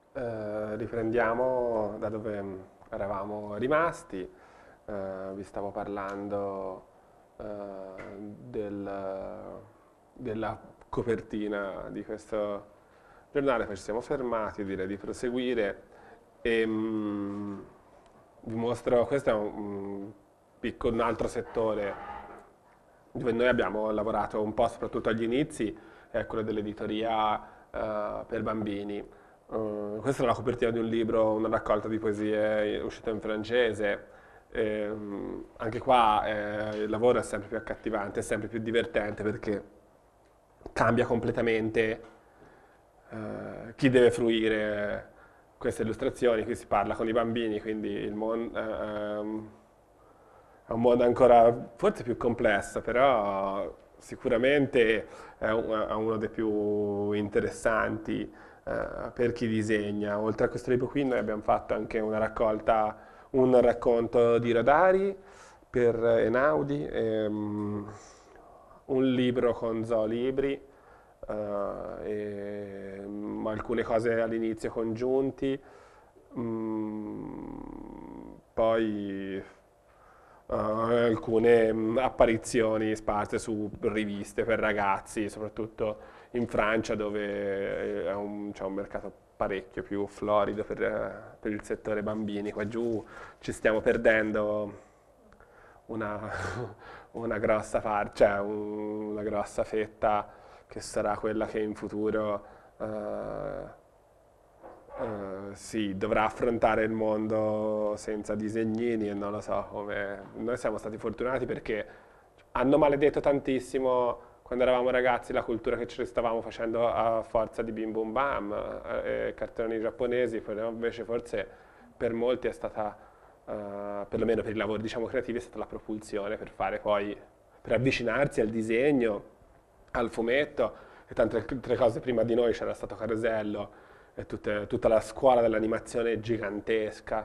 Riprendiamo da dove eravamo rimasti. Vi stavo parlando eh, della copertina di questo giornale, poi ci siamo fermati, direi di proseguire e vi mostro, questo è un altro settore dove noi abbiamo lavorato un po' soprattutto agli inizi, è quello dell'editoria per bambini. Questa è la copertina di un libro, una raccolta di poesie uscita in francese. Anche qua il lavoro è sempre più accattivante, è sempre più divertente perché cambia completamente chi deve fruire queste illustrazioni. Qui si parla con i bambini, quindi il mondo è un mondo ancora forse più complesso, però sicuramente è uno dei più interessanti per chi disegna. Oltre a questo libro qui noi abbiamo fatto anche una raccolta, un racconto di Rodari per Einaudi, un libro con zoolibri, alcune cose all'inizio congiunti, poi alcune apparizioni sparse su riviste per ragazzi, soprattutto in Francia dove c'è un mercato parecchio più florido per il settore bambini. Qua giù ci stiamo perdendo una, una grossa parte, cioè una grossa fetta che sarà quella che in futuro sì, dovrà affrontare il mondo senza disegnini e non lo so come. Noi siamo stati fortunati perché hanno maledetto tantissimo quando eravamo ragazzi la cultura che ci stavamo facendo a forza di bim bum bam e cartoni giapponesi, però invece forse per molti è stata, perlomeno per i lavori diciamo creativi, è stata la propulsione per fare poi, per avvicinarsi al disegno, al fumetto e tante altre cose prima di noi, c'era stato Carosello e tutta la scuola dell'animazione gigantesca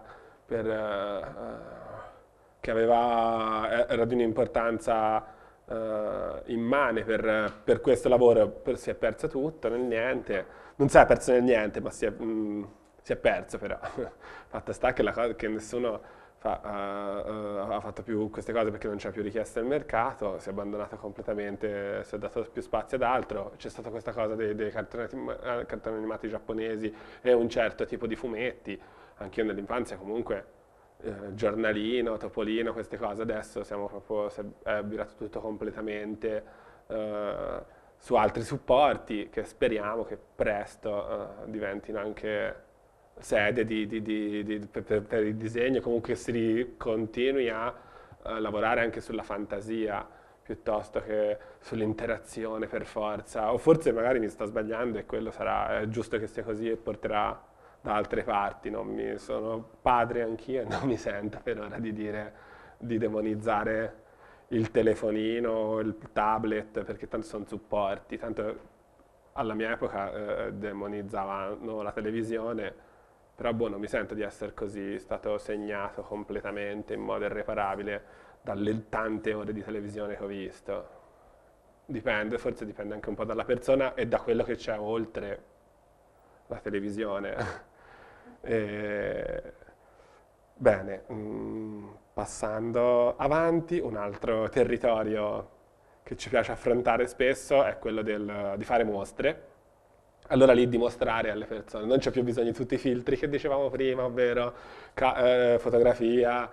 che era di un'importanza immane per questo lavoro, si è perso tutto nel niente, non si è perso nel niente, ma si è perso però. Fatto sta che, che nessuno ha fatto più queste cose perché non c'è più richiesta nel mercato, si è abbandonato completamente, si è dato più spazio ad altro, c'è stata questa cosa dei cartoni animati giapponesi e un certo tipo di fumetti, anch'io nell'infanzia comunque giornalino, topolino, queste cose, adesso è virato tutto completamente su altri supporti che speriamo che presto diventino anche sede per il disegno, comunque continui a lavorare anche sulla fantasia piuttosto che sull'interazione per forza, o forse magari mi sto sbagliando e quello sarà, è giusto che sia così e porterà da altre parti, sono padre anch'io e non mi sento per ora di dire di demonizzare il telefonino, il tablet, perché tanto sono supporti, tanto alla mia epoca demonizzavano la televisione, però boh, non mi sento di essere così stato segnato completamente in modo irreparabile dalle tante ore di televisione che ho visto. Dipende, forse dipende anche un po' dalla persona e da quello che c'è oltre la televisione. E, bene, passando avanti, un altro territorio che ci piace affrontare spesso è quello di fare mostre. Allora lì dimostrare alle persone, non c'è più bisogno di tutti i filtri che dicevamo prima, ovvero fotografia,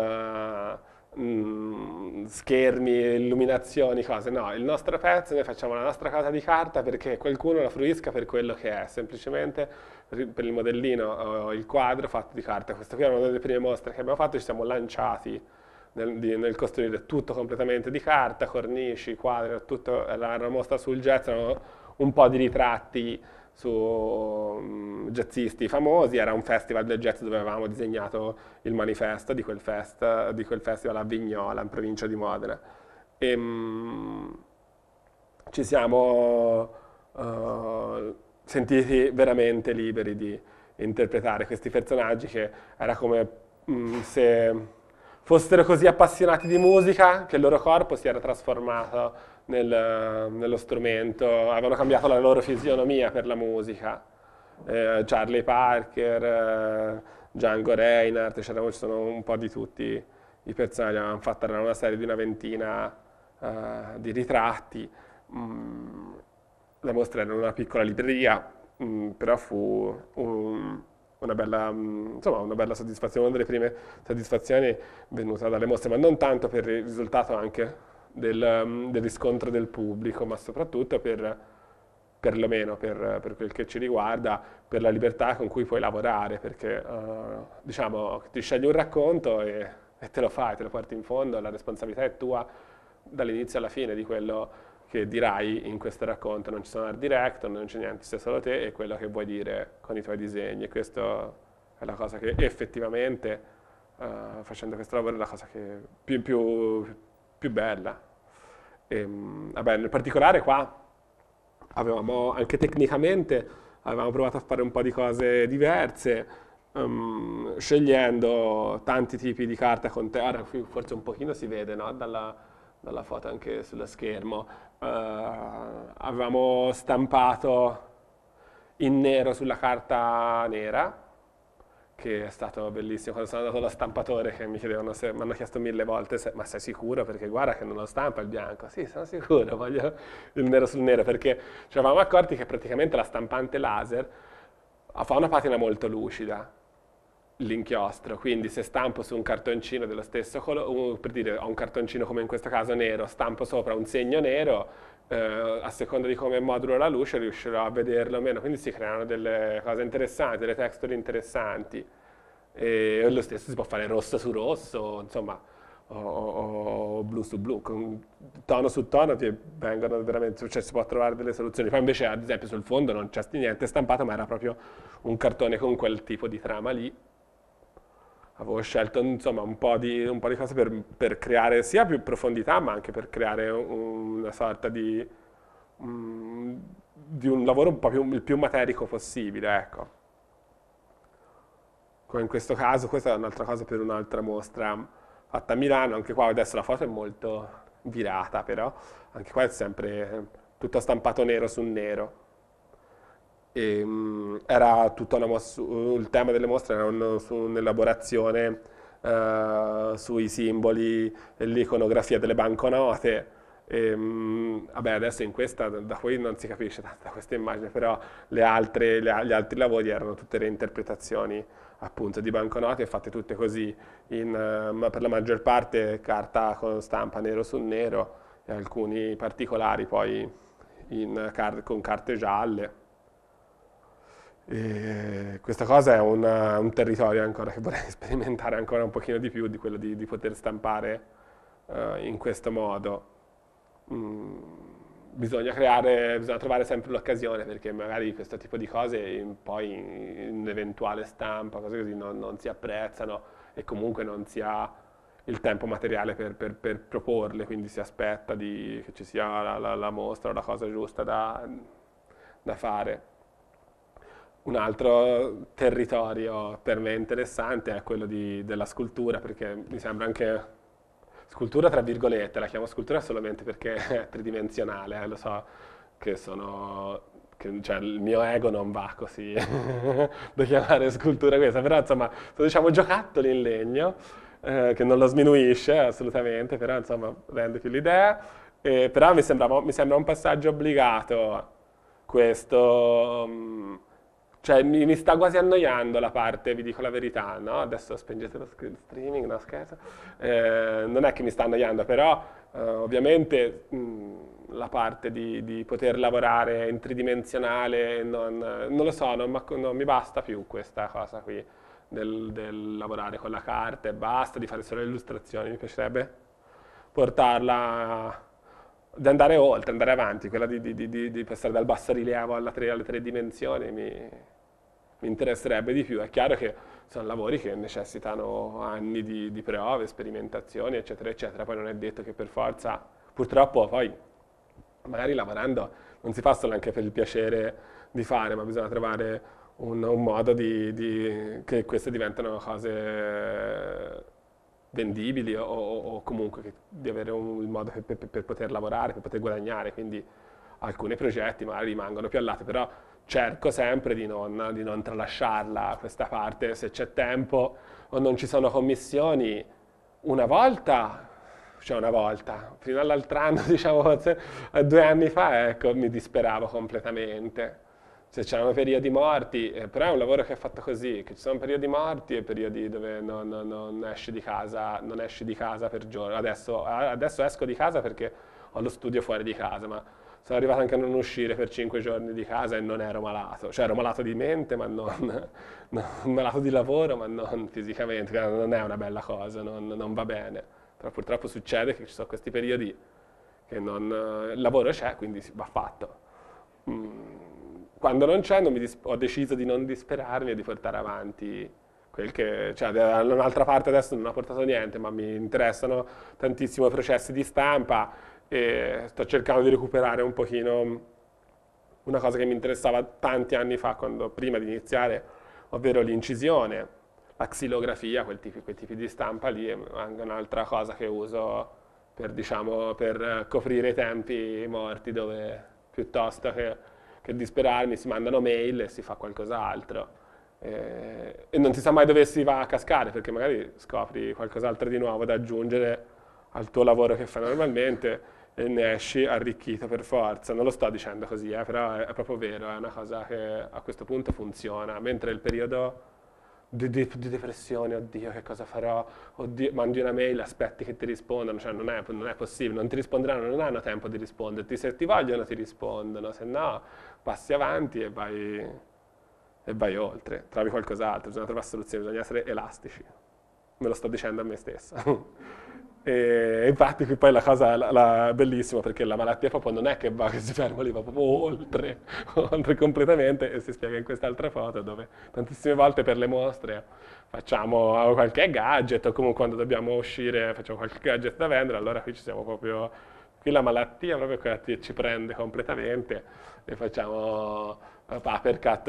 schermi, illuminazioni, cose. No, il nostro pezzo, noi facciamo la nostra casa di carta perché qualcuno la fruisca per quello che è, semplicemente per il modellino o il quadro fatto di carta. Questa qui è una delle prime mostre che abbiamo fatto, ci siamo lanciati nel costruire tutto completamente di carta, cornici, quadri, tutto, era una mostra sul jazz, erano un po' di ritratti su jazzisti famosi, era un festival del jazz dove avevamo disegnato il manifesto di quel festival a Vignola, in provincia di Modena. E, ci siamo sentiti veramente liberi di interpretare questi personaggi che era come se fossero così appassionati di musica che il loro corpo si era trasformato nello strumento, avevano cambiato la loro fisionomia per la musica. Charlie Parker, Django Reinhardt, ci sono un po' di tutti i personaggi, avevamo fatto era una serie di una ventina di ritratti. Mm, la mostra era in una piccola libreria, però fu una bella, insomma, una bella soddisfazione, una delle prime soddisfazioni venuta dalle mostre, ma non tanto per il risultato anche del riscontro del pubblico, ma soprattutto perlomeno per quel che ci riguarda, per la libertà con cui puoi lavorare, perché diciamo ti scegli un racconto e te lo fai, te lo porti in fondo, la responsabilità è tua dall'inizio alla fine di quello che dirai in questo racconto, non ci sono art director, non c'è niente, sei solo te e quello che vuoi dire con i tuoi disegni, e questa è la cosa che effettivamente, facendo questo lavoro, è la cosa che più bella. Vabbè, nel particolare qua avevamo anche tecnicamente avevamo provato a fare un po' di cose diverse, scegliendo tanti tipi di carta con te. Ora qui forse un pochino si vede, no? Dalla foto anche sullo schermo. Avevamo stampato in nero sulla carta nera, che è stato bellissimo. Quando sono andato allo stampatore che mi chiedevano se mi hanno chiesto 1000 volte ma sei sicuro? Perché guarda che non lo stampa il bianco. Sì, sono sicuro, voglio il nero sul nero, perché ci eravamo accorti che praticamente la stampante laser fa una patina molto lucida, l'inchiostro, quindi se stampo su un cartoncino dello stesso colore, per dire ho un cartoncino come in questo caso nero, stampo sopra un segno nero, a seconda di come modulo la luce riuscirò a vederlo o meno, quindi si creano delle cose interessanti, delle texture interessanti. E lo stesso si può fare rosso su rosso, insomma, o blu su blu, con tono su tono ti vengono veramente, cioè si può trovare delle soluzioni. Poi invece ad esempio sul fondo non c'è niente stampato, ma era proprio un cartone con quel tipo di trama lì. Avevo scelto insomma un po' di cose per creare sia più profondità, ma anche per creare una sorta di un lavoro un po' il più materico possibile, ecco. Come in questo caso, questa è un'altra cosa per un'altra mostra fatta a Milano, anche qua adesso la foto è molto virata, però anche qua è sempre tutto stampato nero su nero. Era tutta il tema delle mostre era su un'elaborazione sui simboli e l'iconografia delle banconote. Vabbè, adesso in questa, da qui non si capisce tanto da questa immagine, però gli altri lavori erano tutte reinterpretazioni appunto di banconote, fatte tutte così, ma per la maggior parte carta con stampa nero su nero e alcuni particolari poi con carte gialle. E questa cosa è un territorio ancora che vorrei sperimentare ancora un pochino di più, di quello di poter stampare in questo modo. Mm, bisogna trovare sempre l'occasione perché magari questo tipo di cose poi in eventuale stampa, cose così, non si apprezzano e comunque non si ha il tempo materiale per proporle, quindi si aspetta che ci sia la mostra o la cosa giusta da fare. Un altro territorio per me interessante è quello della scultura, perché mi sembra anche scultura tra virgolette, la chiamo scultura solamente perché è tridimensionale, lo so che cioè, il mio ego non va così da chiamare scultura questa, però insomma sono diciamo giocattoli in legno, che non lo sminuisce assolutamente, però insomma rende più l'idea, però mi sembra un passaggio obbligato questo. Cioè, mi sta quasi annoiando la parte, vi dico la verità, no? Adesso spengete lo streaming, no scherzo. Non è che mi sta annoiando, però ovviamente la parte di poter lavorare in tridimensionale, non lo so, non mi basta più questa cosa qui del lavorare con la carta e basta, di fare solo le illustrazioni. Mi piacerebbe portarla, di andare oltre, andare avanti, quella di passare dal bassorilievo alle tre dimensioni mi interesserebbe di più. È chiaro che sono lavori che necessitano anni di prove, sperimentazioni, eccetera, eccetera. Poi non è detto che per forza, purtroppo poi magari lavorando non si fa solo anche per il piacere di fare, ma bisogna trovare un modo che queste diventano cose vendibili o comunque di avere il modo per poter lavorare, per poter guadagnare, quindi alcuni progetti magari rimangono più all'ato, però cerco sempre di non tralasciarla questa parte, se c'è tempo o non ci sono commissioni, una volta, cioè una volta, fino all'altro anno, diciamo, forse 2 anni fa, ecco, mi disperavo completamente. Se c'erano periodi morti, però è un lavoro che è fatto così, che ci sono periodi morti e periodi dove non esci di casa, non esci di casa per giorni. Adesso esco di casa perché ho lo studio fuori di casa, ma sono arrivato anche a non uscire per 5 giorni di casa e non ero malato. Cioè ero malato di mente, ma malato di lavoro, ma non fisicamente, che non è una bella cosa, non va bene. Però purtroppo succede che ci sono questi periodi che il lavoro c'è, quindi va fatto. Quando non c'è, ho deciso di non disperarmi e di portare avanti cioè, da un'altra parte adesso non ha portato niente, ma mi interessano tantissimo i processi di stampa e sto cercando di recuperare un pochino una cosa che mi interessava tanti anni fa, prima di iniziare, ovvero l'incisione, la xilografia, quei tipi di stampa lì, è anche un'altra cosa che uso diciamo, per coprire i tempi morti, dove piuttosto che disperarmi si mandano mail e si fa qualcos'altro. E non si sa mai dove si va a cascare, perché magari scopri qualcos'altro di nuovo da aggiungere al tuo lavoro che fai normalmente e ne esci arricchito per forza. Non lo sto dicendo così, però è proprio vero, è una cosa che a questo punto funziona, mentre il periodo di depressione, oddio che cosa farò, oddio, mandi una mail, aspetti che ti rispondano, cioè non è possibile, non ti risponderanno, non hanno tempo di risponderti, se ti vogliono ti rispondono, se no passi avanti e vai oltre, trovi qualcos'altro, bisogna trovare soluzioni, bisogna essere elastici, me lo sto dicendo a me stesso. E infatti qui poi la cosa bellissima, perché la malattia proprio non è che va, che si ferma lì, va proprio oltre, oltre completamente, e si spiega in quest'altra foto dove tantissime volte per le mostre facciamo qualche gadget, o comunque quando dobbiamo uscire facciamo qualche gadget da vendere, allora qui ci siamo proprio, qui la malattia proprio ci prende completamente e facciamo papercut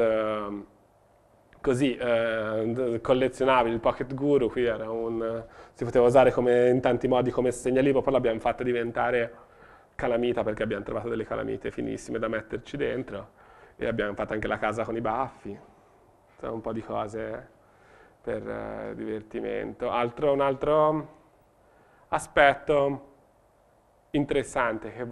così, collezionabili, il Pocket Guru, qui si poteva usare in tanti modi come segnalibro, poi l'abbiamo fatta diventare calamita perché abbiamo trovato delle calamite finissime da metterci dentro e abbiamo fatto anche la casa con i baffi, insomma, un po' di cose per divertimento. Un altro aspetto interessante che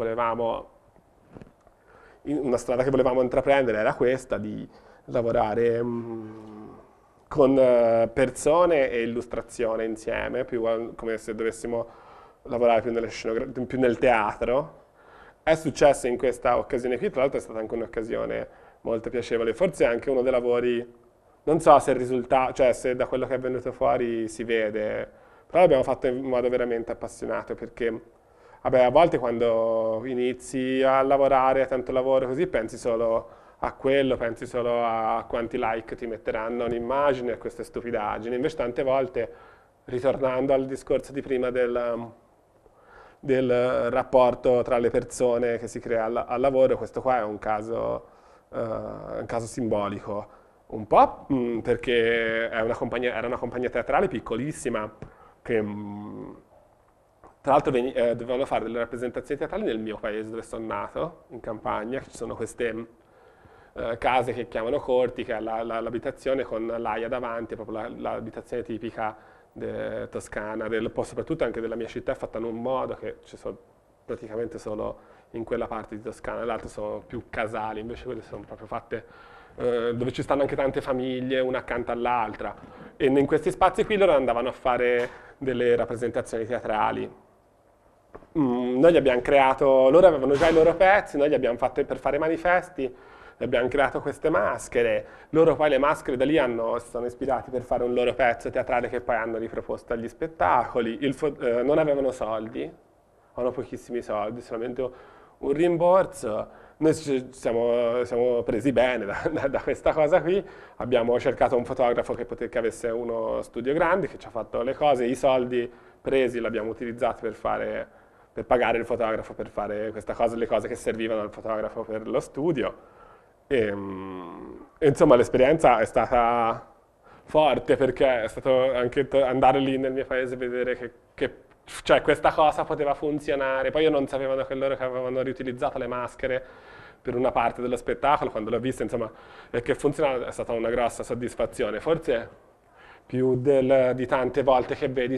una strada che volevamo intraprendere era questa di lavorare con persone e illustrazione insieme, come se dovessimo lavorare più nel teatro. È successo in questa occasione qui, tra l'altro è stata anche un'occasione molto piacevole, forse anche uno dei lavori, non so se il risultato, cioè se da quello che è venuto fuori si vede, però l'abbiamo fatto in modo veramente appassionato perché vabbè, a volte quando inizi a lavorare, a tanto lavoro così, pensi solo a quello, pensi solo a quanti like ti metteranno un'immagine, a queste stupidaggini. Invece tante volte, ritornando al discorso di prima del rapporto tra le persone che si crea al lavoro, questo qua è un caso simbolico. Un po' perché era una compagnia teatrale piccolissima che tra l'altro dovevano fare delle rappresentazioni teatrali nel mio paese dove sono nato, in Campania, che ci sono queste case che chiamano corti, che è l'abitazione con l'aia davanti, è proprio l'abitazione tipica toscana, soprattutto anche della mia città, è fatta in un modo che ci sono praticamente solo in quella parte di Toscana, l'altro sono più casali, invece quelle sono proprio fatte dove ci stanno anche tante famiglie, una accanto all'altra. E in questi spazi qui loro andavano a fare delle rappresentazioni teatrali. Noi gli abbiamo creato, loro avevano già i loro pezzi, noi gli abbiamo fatto per fare manifesti, abbiamo creato queste maschere, loro poi le maschere da lì si sono ispirati per fare un loro pezzo teatrale che poi hanno riproposto agli spettacoli, non avevano soldi, avevano pochissimi soldi, solamente un rimborso, noi siamo presi bene da questa cosa qui, abbiamo cercato un fotografo che avesse uno studio grande, che ci ha fatto le cose, i soldi presi li abbiamo utilizzati per pagare il fotografo per fare questa cosa, le cose che servivano al fotografo per lo studio. E insomma l'esperienza è stata forte perché è stato anche andare lì nel mio paese e vedere cioè, questa cosa poteva funzionare. Poi io non sapevano che loro che avevano riutilizzato le maschere per una parte dello spettacolo, quando l'ho vista, insomma, e che funziona, è stata una grossa soddisfazione, forse più di tante volte che vedi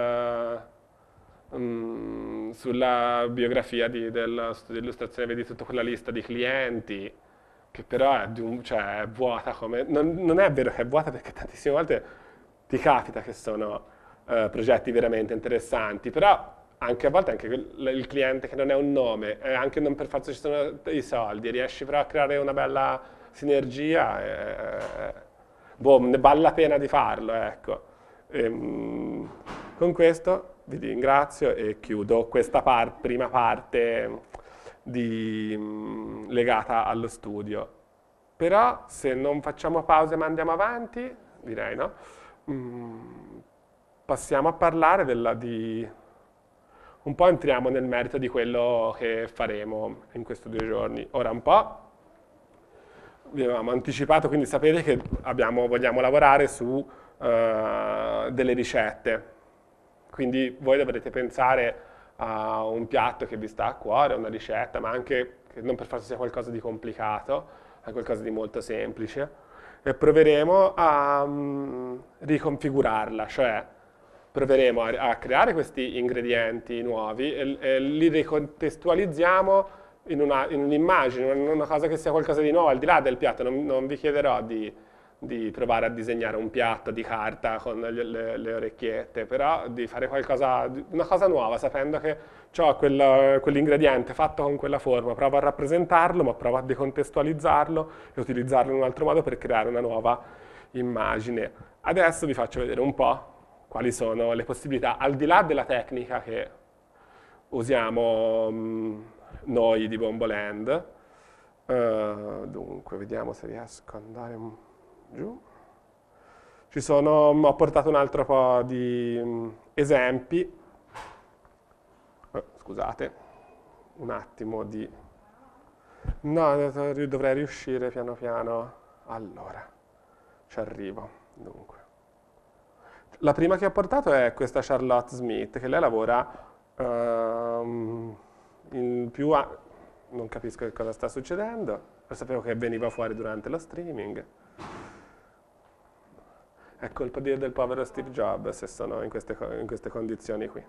sulla biografia dello studio di illustrazione, vedi tutta quella lista di clienti, che però è, cioè, è vuota come... Non è vero che è vuota perché tantissime volte ti capita che sono progetti veramente interessanti, però anche a volte anche il cliente che non è un nome, anche non per forza ci sono i soldi, riesci però a creare una bella sinergia, boh, ne vale la pena di farlo, ecco. Con questo vi ringrazio e chiudo questa prima parte legata allo studio. Però se non facciamo pause ma andiamo avanti, direi no? Passiamo a parlare un po' entriamo nel merito di quello che faremo in questi 2 giorni. Ora un po' vi avevamo anticipato, quindi sapete che vogliamo lavorare su delle ricette. Quindi voi dovrete pensare a un piatto che vi sta a cuore, una ricetta, ma anche che non per forza sia qualcosa di complicato, ma qualcosa di molto semplice. E proveremo a riconfigurarla, cioè proveremo a creare questi ingredienti nuovi e li ricontestualizziamo in un'immagine, in una cosa che sia qualcosa di nuovo, al di là del piatto. Non vi chiederò di provare a disegnare un piatto di carta con le orecchiette, però di fare una cosa nuova, sapendo che ho quell'ingrediente fatto con quella forma, provo a rappresentarlo, ma provo a decontestualizzarlo e utilizzarlo in un altro modo per creare una nuova immagine. Adesso vi faccio vedere un po' quali sono le possibilità, al di là della tecnica che usiamo noi di Bomboland. Dunque, vediamo se riesco ad andare giù. Ho portato un altro po' di esempi. Scusate, un attimo di... No, dovrei riuscire piano piano. Allora, ci arrivo. Dunque. La prima che ho portato è questa Charlotte Smith, che lei lavora non capisco che cosa sta succedendo, sapevo che veniva fuori durante lo streaming. È colpa del povero Steve Jobs se sono in queste condizioni qui.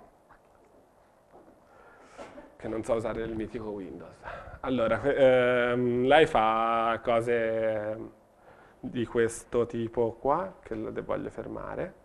Che non so usare il mitico Windows. Allora, lei fa cose di questo tipo qua, che voglio fermare.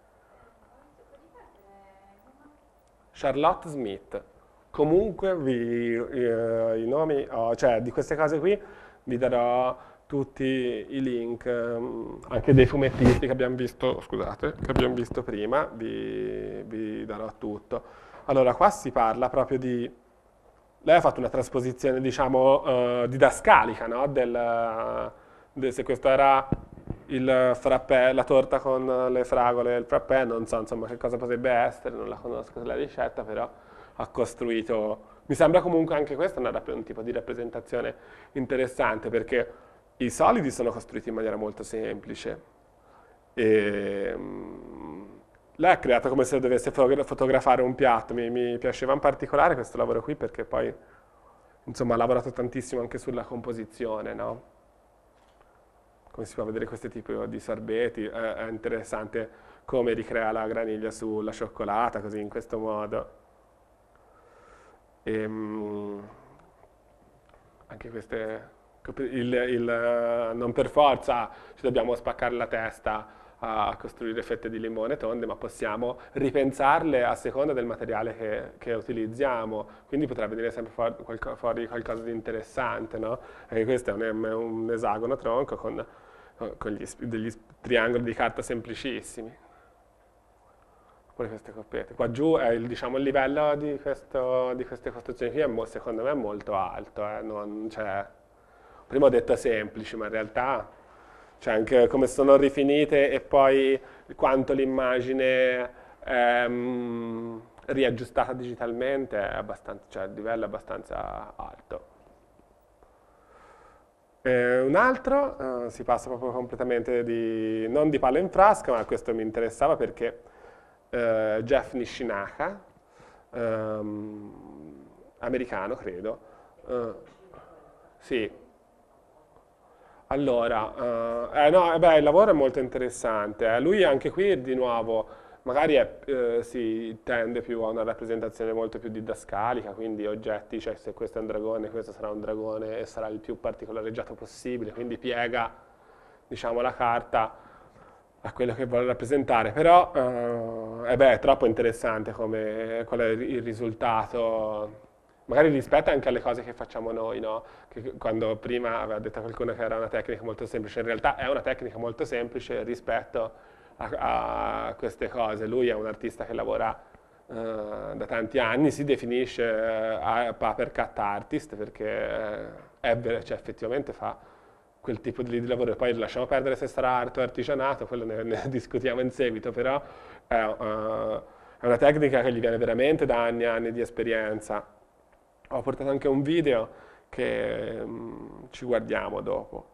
Charlotte Smith. Comunque i nomi, cioè di queste cose qui vi darò tutti i link, anche dei fumettisti che abbiamo visto, scusate, che abbiamo visto prima, vi darò tutto. Allora, qua si parla proprio di... Lei ha fatto una trasposizione, diciamo, didascalica, no? Se questo era il frappè, la torta con le fragole e il frappè, non so insomma che cosa potrebbe essere, non la conosco la ricetta, però ha costruito... Mi sembra comunque anche questa un tipo di rappresentazione interessante, perché i solidi sono costruiti in maniera molto semplice. E, lei ha creato come se dovesse fotografare un piatto, mi piaceva in particolare questo lavoro qui perché poi insomma ha lavorato tantissimo anche sulla composizione, no? Come si può vedere questo tipo di sorbetti, è interessante come ricrea la graniglia sulla cioccolata, così in questo modo. Anche queste, non per forza ci dobbiamo spaccare la testa a costruire fette di limone tonde, ma possiamo ripensarle a seconda del materiale che utilizziamo, quindi potrà venire sempre fuori qualcosa di interessante, no? Anche questo è un esagono tronco con degli triangoli di carta semplicissimi. Oppure queste coppette. Qua giù è diciamo, il livello di queste costruzioni qui, secondo me è molto alto. Prima ho detto semplici, ma in realtà cioè anche come sono rifinite e poi quanto l'immagine è riaggiustata digitalmente è cioè il livello è abbastanza alto. Un altro si passa proprio completamente non di palo in frasca, ma questo mi interessava perché Jeff Nishinaka, americano credo, sì, Allora, no, beh, il lavoro è molto interessante. Lui anche qui, di nuovo, magari si tende più a una rappresentazione molto più didascalica, quindi oggetti, cioè se questo è un dragone, questo sarà un dragone e sarà il più particolareggiato possibile, quindi piega, diciamo, la carta a quello che vuole rappresentare. Però, beh, è troppo interessante come, qual è il risultato. Magari rispetto anche alle cose che facciamo noi, no? Che quando prima aveva detto qualcuno che era una tecnica molto semplice, in realtà è una tecnica molto semplice rispetto a queste cose. Lui è un artista che lavora da tanti anni, si definisce paper cut artist perché cioè, effettivamente fa quel tipo di lavoro. Poi lasciamo perdere se sarà arte o artigianato, quello ne discutiamo in seguito, però è una tecnica che gli viene veramente da anni e anni di esperienza. Ho portato anche un video che ci guardiamo dopo.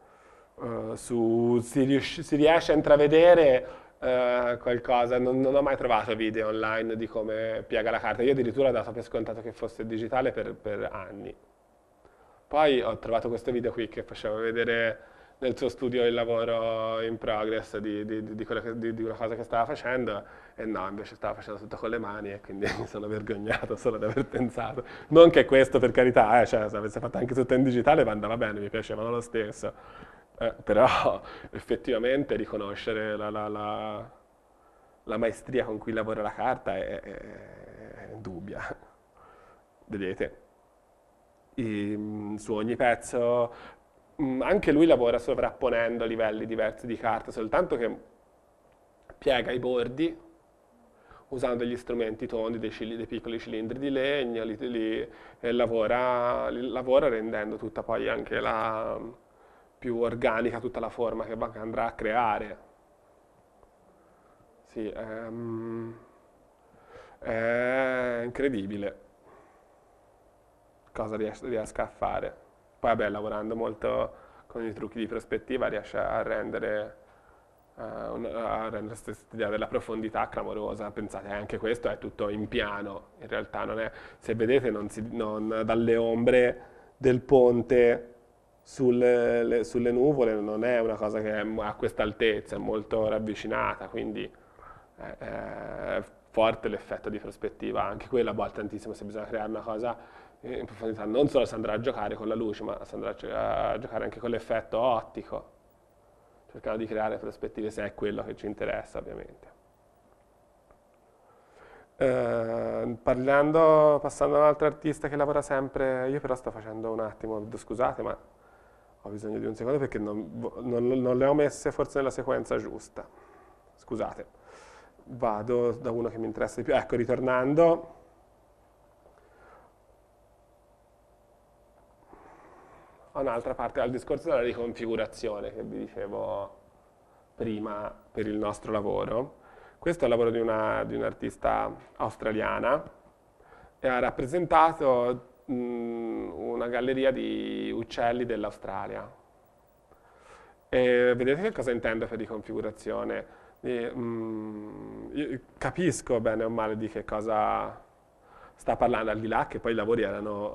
Si riesce a intravedere qualcosa. Non ho mai trovato video online di come piega la carta. Io addirittura ho dato per scontato che fosse digitale per anni. Poi ho trovato questo video qui che faceva vedere nel suo studio il lavoro in progress di una cosa che stava facendo e no, invece stava facendo tutto con le mani e quindi mi sono vergognato solo di aver pensato. Non che questo per carità, cioè, se avesse fatto anche tutto in digitale andava bene, mi piacevano lo stesso. Però effettivamente riconoscere la maestria con cui lavora la carta è dubbia. Vedete? Su ogni pezzo, anche lui lavora sovrapponendo livelli diversi di carta, soltanto che piega i bordi usando degli strumenti tondi, dei piccoli cilindri di legno, e lavora rendendo tutta poi anche la più organica, tutta la forma che andrà a creare. Sì, è incredibile cosa riesca a fare. Poi vabbè, lavorando molto con i trucchi di prospettiva riesce a rendere questa idea della profondità clamorosa. Pensate, anche questo è tutto in piano, in realtà non è, se vedete dalle ombre del ponte sulle nuvole non è una cosa che ha questa altezza, è molto ravvicinata, quindi è forte l'effetto di prospettiva, anche quella a volte tantissimo se bisogna creare una cosa in profondità, non solo si andrà a giocare con la luce, ma si andrà a giocare anche con l'effetto ottico, cercando di creare prospettive se è quello che ci interessa ovviamente. Passando a un altro artista che lavora sempre, io però sto facendo un attimo, scusate, ma ho bisogno di un secondo perché non le ho messe forse nella sequenza giusta. Scusate, vado da uno che mi interessa di più. Ecco, ritornando a un'altra parte, al discorso della riconfigurazione che vi dicevo prima per il nostro lavoro. Questo è il lavoro di un'artista australiana e ha rappresentato una galleria di uccelli dell'Australia. E vedete che cosa intendo per riconfigurazione? Io capisco bene o male di che cosa sta parlando, al di là che poi i lavori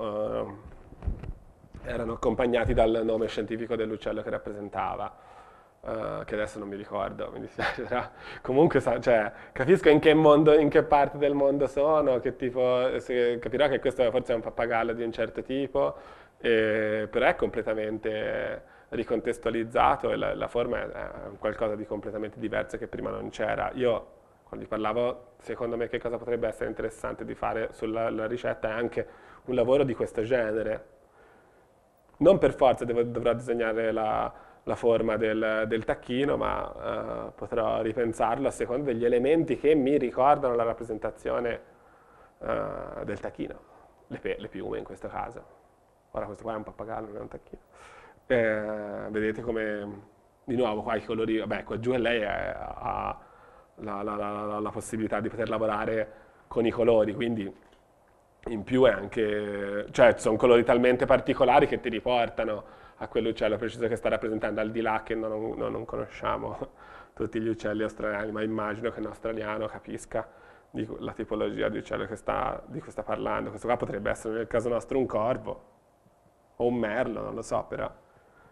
erano accompagnati dal nome scientifico dell'uccello che rappresentava, che adesso non mi ricordo, mi dispiace, però comunque cioè, capisco in che mondo, in che parte del mondo sono, che tipo, capirò che questo forse è un pappagallo di un certo tipo, però è completamente ricontestualizzato e la forma è un qualcosa di completamente diverso che prima non c'era. Io quando vi parlavo, secondo me che cosa potrebbe essere interessante di fare sulla la ricetta è anche un lavoro di questo genere. Non per forza dovrò disegnare la forma del tacchino, ma potrò ripensarlo a seconda degli elementi che mi ricordano la rappresentazione del tacchino, le piume in questo caso. Ora questo qua è un pappagallo, non è un tacchino. Vedete come, di nuovo, qua i colori, vabbè, qua giù lei ha la possibilità di poter lavorare con i colori, quindi in più è anche, cioè sono colori talmente particolari che ti riportano a quell'uccello preciso che sta rappresentando, al di là che non conosciamo tutti gli uccelli australiani, ma immagino che un australiano capisca la tipologia di uccello di cui sta parlando. Questo qua potrebbe essere nel caso nostro un corvo o un merlo, non lo so, però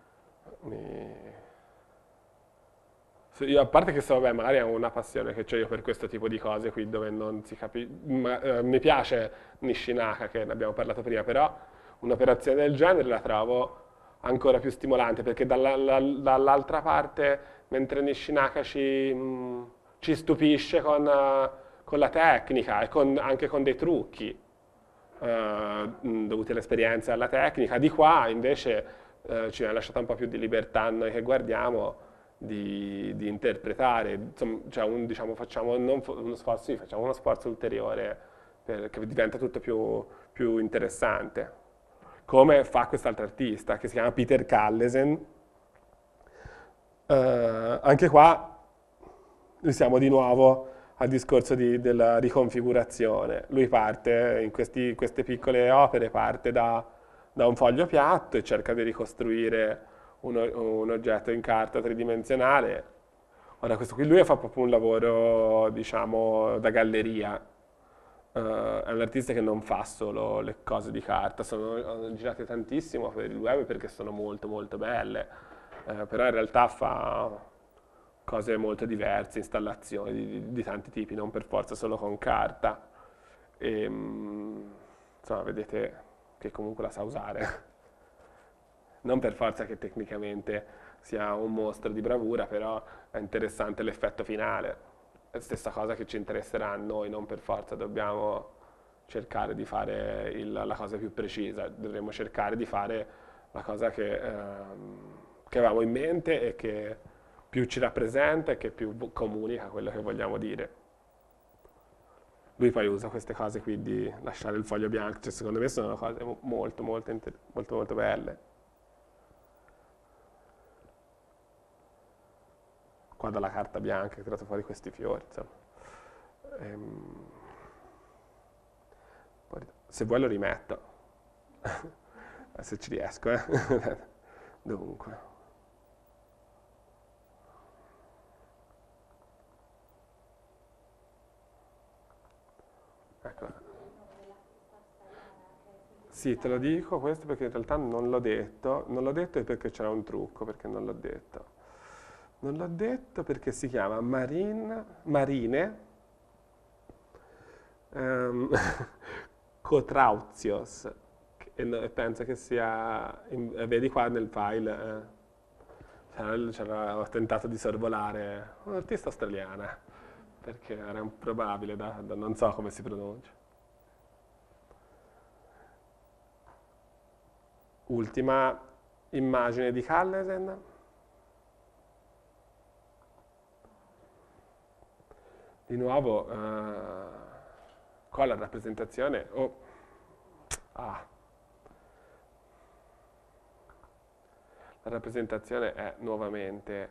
Mi- Io, a parte che so, vabbè, magari è una passione che ho io per questo tipo di cose qui dove non si capisce. Mi piace Nishinaka, che ne abbiamo parlato prima, però un'operazione del genere la trovo ancora più stimolante perché dall'altra parte, mentre Nishinaka ci stupisce con la tecnica e anche con dei trucchi dovuti all'esperienza e alla tecnica, di qua invece ci viene lasciata un po' più di libertà a noi che guardiamo di interpretare, insomma, cioè diciamo, facciamo non uno sforzo, sì, facciamo uno sforzo ulteriore che diventa tutto più interessante. Come fa quest'altro artista che si chiama Peter Callesen. Anche qua siamo di nuovo al discorso della riconfigurazione. Lui parte in queste piccole opere, parte da un foglio piatto e cerca di ricostruire un oggetto in carta tridimensionale. Ora, questo qui lui fa proprio un lavoro, diciamo, da galleria. È un artista che non fa solo le cose di carta, sono girate tantissimo per il web perché sono molto molto belle, però in realtà fa cose molto diverse, installazioni di tanti tipi, non per forza solo con carta. E, insomma, vedete che comunque la sa usare. Non per forza che tecnicamente sia un mostro di bravura, però è interessante l'effetto finale. È la stessa cosa che ci interesserà a noi, non per forza dobbiamo cercare di fare la cosa più precisa, dovremmo cercare di fare la cosa che avevamo in mente e che più ci rappresenta e che più comunica quello che vogliamo dire. Lui poi usa queste cose qui di lasciare il foglio bianco, cioè secondo me sono cose molto, molto, molto, molto belle. Qua dalla carta bianca che ho tirato fuori questi fiori, insomma. Ehm, se vuoi lo rimetto, se ci riesco, eh. Dunque, ecco. Sì, te lo dico questo perché in realtà non l'ho detto e perché c'era un trucco, perché non l'ho detto. Non l'ho detto perché si chiama Marine ehm, Cotrautios, e penso che sia, vedi qua nel file, ho tentato di sorvolare un'artista australiana, perché era improbabile, non so come si pronuncia. Ultima immagine di Callesen. Di nuovo, qua la rappresentazione, ah, la rappresentazione è nuovamente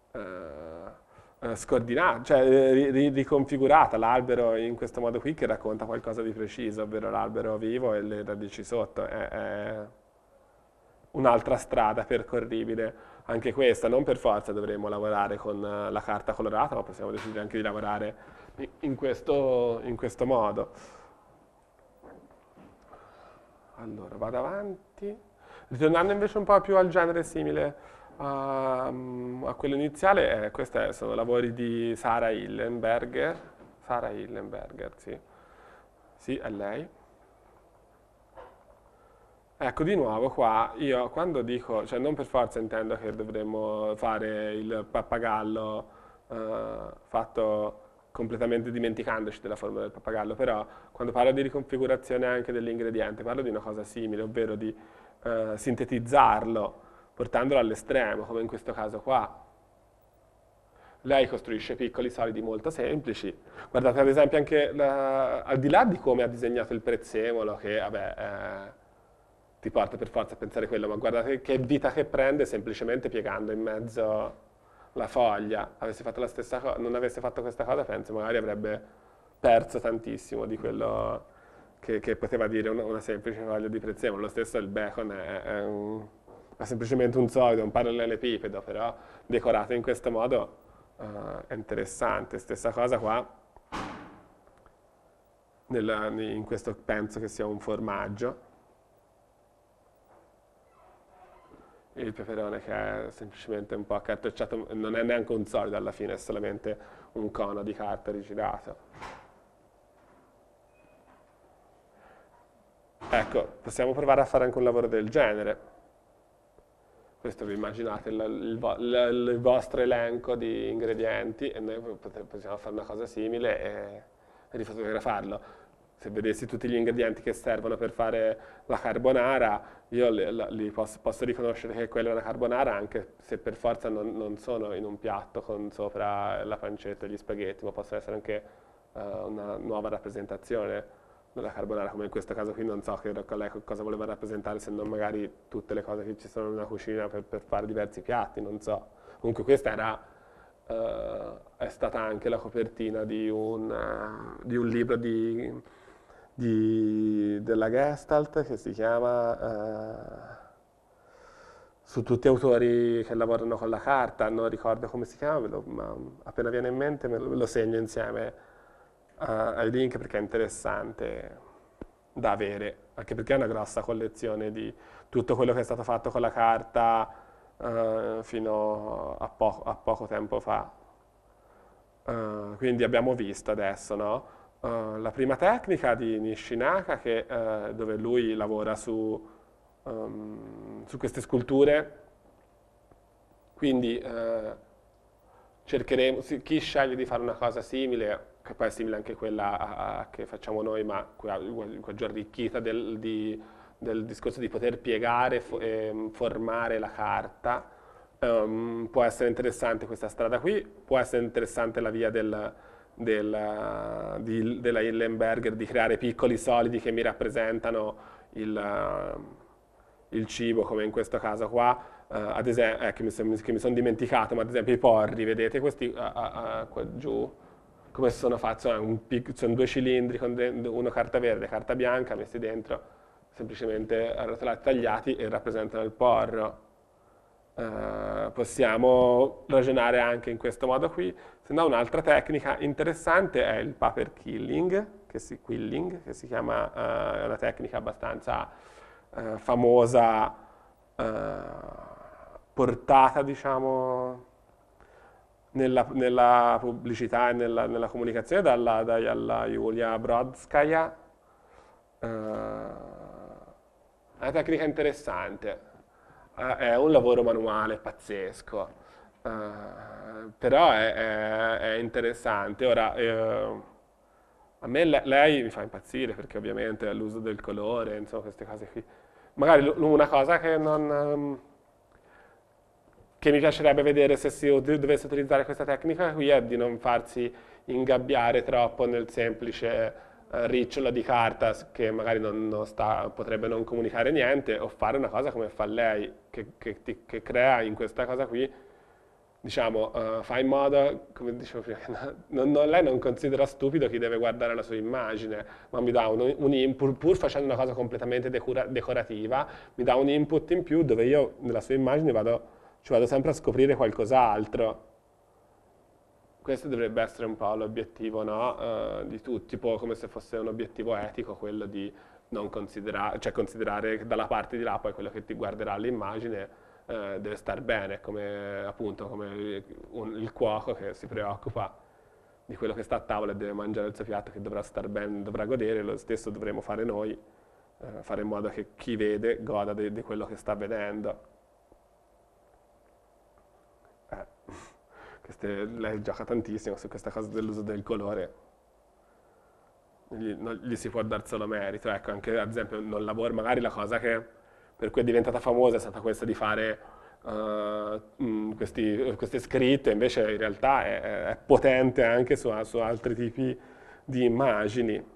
scordinata, cioè riconfigurata, l'albero in questo modo qui che racconta qualcosa di preciso, ovvero l'albero vivo e le radici sotto. È un'altra strada percorribile. Anche questa, non per forza dovremmo lavorare con la carta colorata, ma possiamo decidere anche di lavorare in questo modo. Allora, vado avanti. Ritornando invece un po' più al genere simile a quello iniziale, questi sono lavori di Sarah Hillenberger. Sarah Hillenberger, sì. Sì, è lei. Ecco, di nuovo qua, io quando dico, cioè non per forza intendo che dovremmo fare il pappagallo fatto completamente dimenticandoci della forma del pappagallo, però quando parlo di riconfigurazione anche dell'ingrediente, parlo di una cosa simile, ovvero di sintetizzarlo, portandolo all'estremo, come in questo caso qua. Lei costruisce piccoli solidi molto semplici. Guardate ad esempio anche, al di là di come ha disegnato il prezzemolo, che vabbè, ti porta per forza a pensare quello, ma guardate che vita che prende semplicemente piegando in mezzo la foglia. Avessi fatto la stessa non avesse fatto questa cosa, penso magari avrebbe perso tantissimo di quello che poteva dire una semplice foglia di prezzemolo. Lo stesso il bacon è semplicemente un solido, un parallelepipedo, però decorato in questo modo è interessante. Stessa cosa qua, in questo penso che sia un formaggio. il peperone che è semplicemente un po' accartocciato, non è neanche un solido alla fine, è solamente un cono di carta rigirato. Ecco, possiamo provare a fare anche un lavoro del genere. Questo vi immaginate il vostro elenco di ingredienti e noi possiamo fare una cosa simile e rifotografarlo. Se vedessi tutti gli ingredienti che servono per fare la carbonara, io li posso riconoscere che quella è una carbonara anche se per forza non sono in un piatto con sopra la pancetta e gli spaghetti, ma possono essere anche una nuova rappresentazione della carbonara, come in questo caso qui non so lei cosa voleva rappresentare, se non magari tutte le cose che ci sono in una cucina per fare diversi piatti, non so. Comunque questa è stata anche la copertina di un libro della Gestalt che si chiama Su tutti autori che lavorano con la carta, non ricordo come si chiama, ma appena viene in mente me lo segno insieme ai link perché è interessante da avere, anche perché è una grossa collezione di tutto quello che è stato fatto con la carta fino a poco tempo fa. Quindi abbiamo visto adesso, no? La prima tecnica di Nishinaka dove lui lavora su queste sculture, quindi chi sceglie di fare una cosa simile, che poi è simile anche a quella che facciamo noi, ma qua giù arricchita del discorso di poter piegare e formare la carta, può essere interessante questa strada qui, può essere interessante la via della Hillenberger di creare piccoli solidi che mi rappresentano il cibo, come in questo caso qua, ad esempio, che mi sono dimenticato, ma ad esempio i porri, vedete questi qua giù, come sono fatti? Sono due cilindri con uno carta verde e carta bianca messi dentro, semplicemente arrotolati, tagliati e rappresentano il porro. Possiamo ragionare anche in questo modo qui, se no un'altra tecnica interessante è il paper quilling, che si chiama, è una tecnica abbastanza famosa, portata diciamo nella pubblicità e nella comunicazione dalla Julia Brodskaya. È una tecnica interessante. È un lavoro manuale pazzesco, però è interessante. Ora, a me lei mi fa impazzire perché ovviamente ha l'uso del colore, insomma, queste cose qui. Magari una cosa che mi piacerebbe vedere se si dovesse utilizzare questa tecnica qui è di non farsi ingabbiare troppo nel semplice ricciolo di carta che magari potrebbe non comunicare niente, o fare una cosa come fa lei, che crea in questa cosa qui, diciamo, fa in modo, come dicevo prima, lei non considera stupido chi deve guardare la sua immagine, ma mi dà un input, pur facendo una cosa completamente decorativa, mi dà un input in più dove io nella sua immagine ci vado sempre a scoprire qualcos'altro. Questo dovrebbe essere un po' l'obiettivo, no? Di tutti, tipo come se fosse un obiettivo etico quello di non considerare, cioè considerare che dalla parte di là poi quello che ti guarderà l'immagine deve star bene, come appunto come il cuoco che si preoccupa di quello che sta a tavola e deve mangiare il suo piatto che dovrà star bene, dovrà godere, lo stesso dovremo fare noi, fare in modo che chi vede goda di quello che sta vedendo. Lei gioca tantissimo su questa cosa dell'uso del colore, gli si può dar solo merito, ecco, anche ad esempio non lavoro, magari la cosa per cui è diventata famosa è stata questa di fare queste scritte, invece in realtà è potente anche su altri tipi di immagini.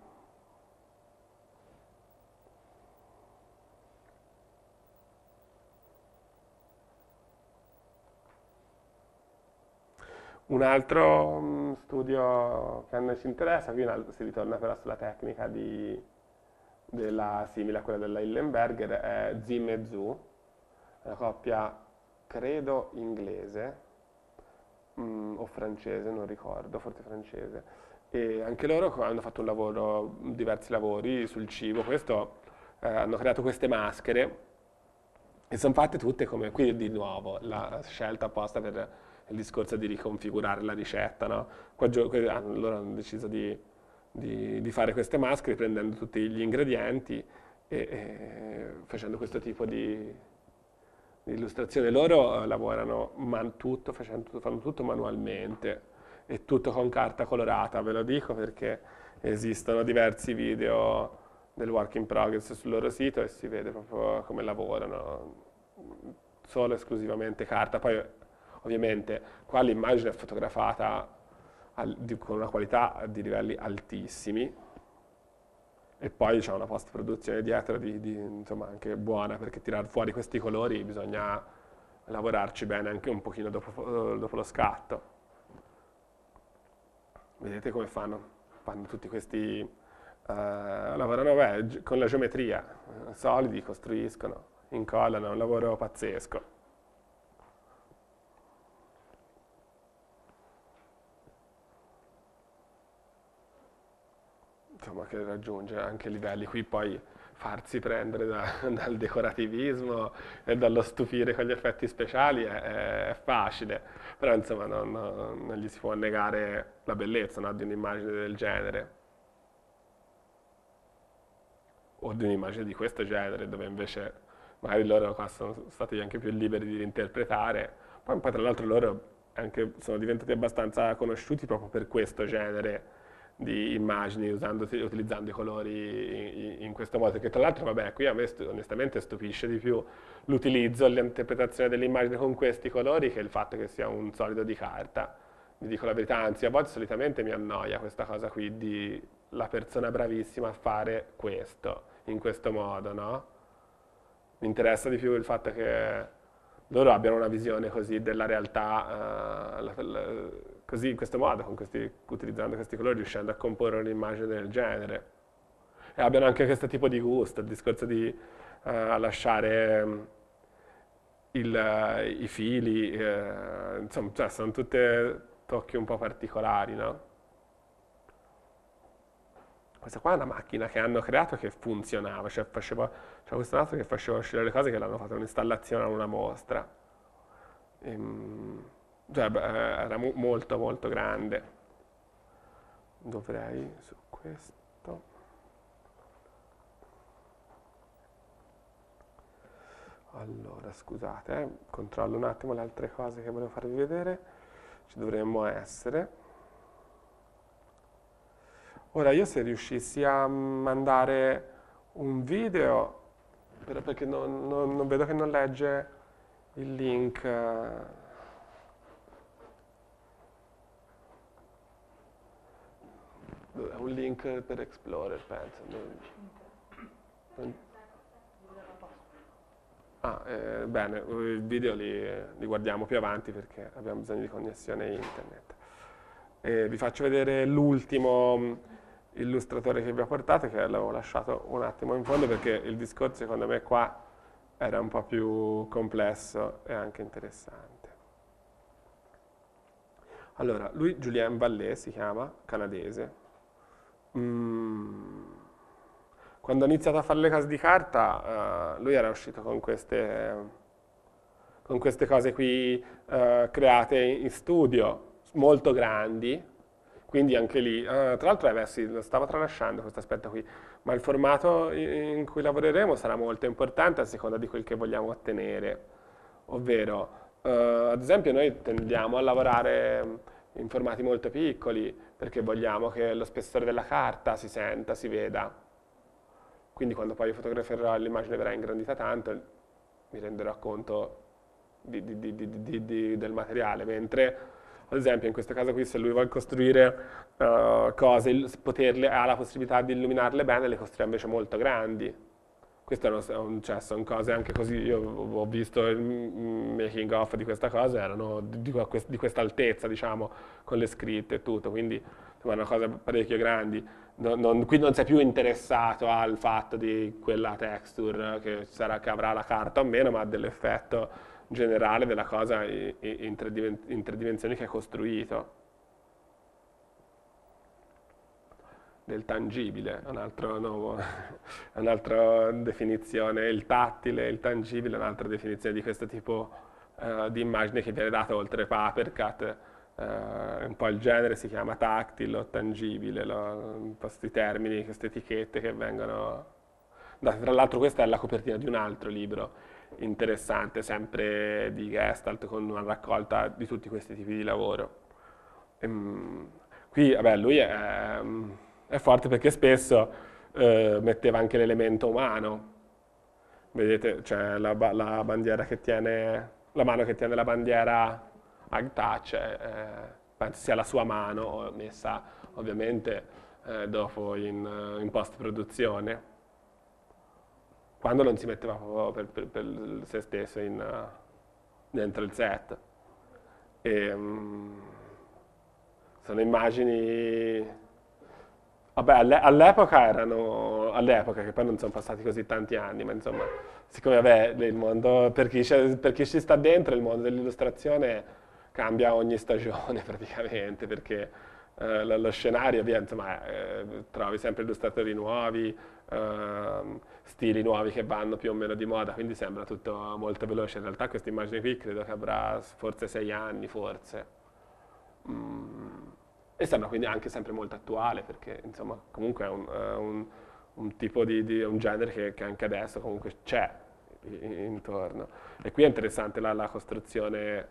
Un altro studio che a noi ci interessa, qui si ritorna però sulla tecnica simile a quella della Hillenberger, è Zim e Zhu, è una coppia credo inglese o francese, non ricordo, forse francese. E anche loro hanno fatto diversi lavori sul cibo. Hanno creato queste maschere E sono fatte tutte come, qui di nuovo, la scelta apposta per il discorso di riconfigurare la ricetta, no? Loro hanno deciso di fare queste maschere prendendo tutti gli ingredienti e facendo questo tipo di illustrazione. Loro lavorano fanno tutto manualmente e tutto con carta colorata, ve lo dico perché esistono diversi video del work in progress sul loro sito e si vede proprio come lavorano, solo e esclusivamente carta. Poi ovviamente qua l'immagine è fotografata con una qualità di livelli altissimi e poi c'è una post-produzione dietro insomma, anche buona, perché tirar fuori questi colori bisogna lavorarci bene anche un pochino dopo lo scatto. Vedete come fanno? Fanno tutti questi... lavorano con la geometria, solidi, costruiscono, incollano, è un lavoro pazzesco. Insomma, che raggiunge anche livelli qui, poi farsi prendere dal decorativismo e dallo stupire con gli effetti speciali è facile, però insomma non gli si può negare la bellezza, no, di un'immagine del genere, o di un'immagine di questo genere, dove invece magari loro qua sono stati anche più liberi di reinterpretare, poi tra l'altro loro anche sono diventati abbastanza conosciuti proprio per questo genere di immagini, utilizzando i colori in questo modo, perché tra l'altro, vabbè, qui a me onestamente stupisce di più l'utilizzo e l'interpretazione dell'immagine con questi colori che il fatto che sia un solido di carta. Vi dico la verità, anzi a volte solitamente mi annoia questa cosa qui di la persona bravissima a fare questo, in questo modo, no? Mi interessa di più il fatto che loro abbiano una visione così della realtà, così in questo modo, utilizzando questi colori, riuscendo a comporre un'immagine del genere. E abbiano anche questo tipo di gusto, il discorso di lasciare i fili, insomma, cioè, sono tutte tocchi un po' particolari, no? Questa qua è una macchina che hanno creato che funzionava, cioè c'è questo altro che faceva uscire le cose che l'hanno fatto un'installazione a una mostra. Cioè, era molto molto grande. Dovrei su questo. Allora, scusate, controllo un attimo le altre cose che volevo farvi vedere. Ci dovremmo essere. Ora, io se riuscissi a mandare un video, però perché non vedo che non legge il link. È un link per Explorer, penso. Bene, i video li guardiamo più avanti perché abbiamo bisogno di connessione internet. Vi faccio vedere l'ultimo illustratore che vi ho portato, che l'avevo lasciato un attimo in fondo perché il discorso secondo me qua era un po' più complesso e anche interessante. Allora, lui Julien Vallée si chiama, canadese. Quando ho iniziato a fare le case di carta, lui era uscito con queste cose qui create in studio, molto grandi, quindi anche lì, tra l'altro sì, lo stavo tralasciando questo aspetto qui, ma il formato in cui lavoreremo sarà molto importante a seconda di quel che vogliamo ottenere, ovvero, ad esempio noi tendiamo a lavorare in formati molto piccoli perché vogliamo che lo spessore della carta si senta, si veda. Quindi quando poi fotograferò l'immagine verrà ingrandita tanto, mi renderò conto del materiale, mentre ad esempio in questo caso qui se lui vuole costruire cose, ha la possibilità di illuminarle bene, le costruirà invece molto grandi. Queste sono cose anche così, io ho visto il making of di questa cosa, erano di questa altezza, diciamo, con le scritte e tutto, quindi insomma, una cosa parecchio grandi. Qui non sei più interessato al fatto di quella texture che avrà la carta o meno, ma dell'effetto generale della cosa in tre dimensioni che hai costruito. del tangibile, è un'altra definizione, il tattile, il tangibile è un'altra definizione di questo tipo di immagine che viene data oltre Papercat, un po' il genere si chiama tattile o tangibile, questi termini, queste etichette che vengono date. Tra l'altro questa è la copertina di un altro libro interessante, sempre di Gestalt, con una raccolta di tutti questi tipi di lavoro. Ehm, Qui, vabbè, lui è forte perché spesso metteva anche l'elemento umano. Vedete, c'è la bandiera che tiene, la mano che tiene la bandiera Agtach, penso sia la sua mano, messa ovviamente dopo in post-produzione, quando non si metteva proprio per se stesso dentro il set. E, sono immagini. Vabbè, all'epoca, che poi non sono passati così tanti anni, ma insomma, siccome vabbè, il mondo, per chi ci sta dentro, il mondo dell'illustrazione cambia ogni stagione praticamente, perché lo scenario, via, insomma, trovi sempre illustratori nuovi, stili nuovi che vanno più o meno di moda, quindi sembra tutto molto veloce. In realtà questa immagine qui credo che avrà forse 6 anni, forse. Mm, E sembra quindi anche sempre molto attuale, perché insomma comunque è un tipo un genere che anche adesso comunque c'è intorno. E qui è interessante la costruzione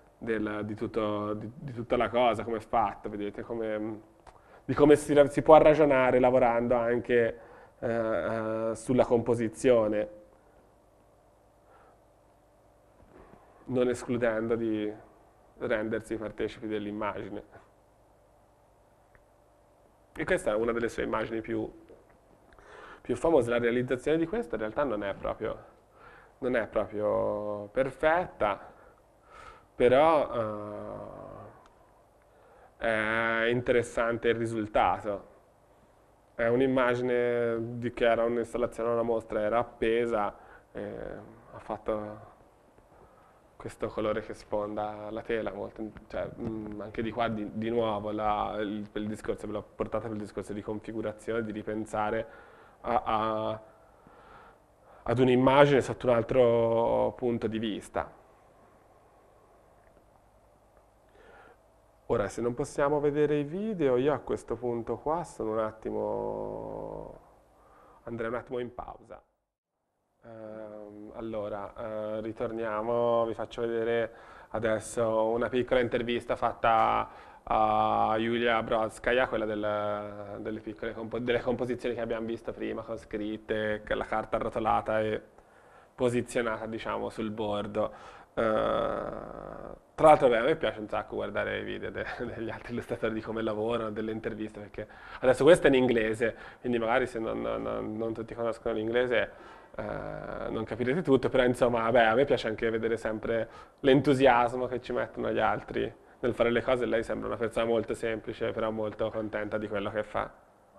di tutta la cosa, come è fatta, vedete, di come si può ragionare lavorando anche sulla composizione, non escludendo di rendersi partecipi dell'immagine. E questa è una delle sue immagini più famose. La realizzazione di questa in realtà non è proprio perfetta, però è interessante il risultato. È un'immagine che era un'installazione a una mostra, era appesa, e ha fatto questo colore che sfonda la tela, cioè, anche di qua di nuovo per il discorso, ve l'ho portata per il discorso di configurazione, di ripensare a- a- ad un'immagine sotto un altro punto di vista. Ora, se non possiamo vedere i video, io a questo punto qua andrei un attimo in pausa. Allora, ritorniamo, vi faccio vedere adesso una piccola intervista fatta a Yulia Brodskaya, quella delle composizioni che abbiamo visto prima, con scritte, la carta arrotolata e posizionata, diciamo, sul bordo. Tra l'altro, beh, a me piace un sacco guardare i video degli altri illustratori di come lavorano, delle interviste, perché adesso questo è in inglese, quindi magari se non tutti conoscono l'inglese non capirete tutto, però insomma, vabbè, a me piace anche vedere sempre l'entusiasmo che ci mettono gli altri nel fare le cose. Lei sembra una persona molto semplice, però molto contenta di quello che fa.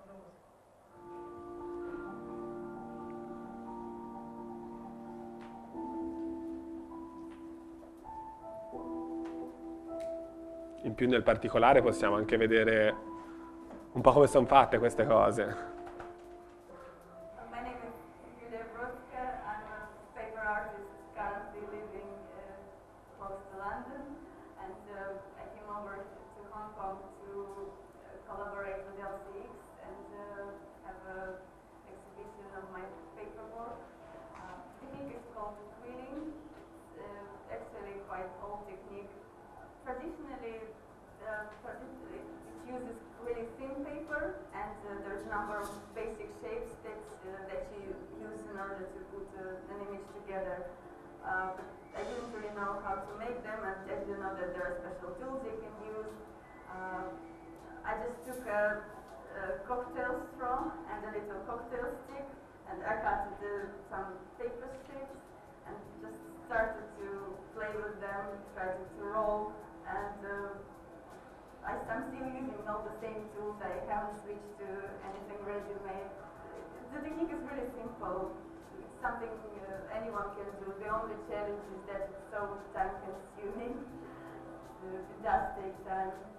In più nel particolare possiamo anche vedere un po' come sono fatte queste cose. My name is Julia Brodska. I'm a paper artist currently living close to London, and I came over to Hong Kong to collaborate with LCX and have an exhibition of my paper work. The technique is called quilling. It's actually quite old technique. Traditionally, it uses really thin paper, and there's a number of basic shapes that you use in order to put an image together. I didn't really know how to make them, and I didn't know that there are special tools you can use. I just took a cocktail straw and a little cocktail stick, and I cut some paper strips and just started to play with them, tried to roll, and I'm still using all the same tools. I haven't switched to anything ready-made. The technique is really simple. It's something anyone can do. The only challenge is that it's so time-consuming. It does take time.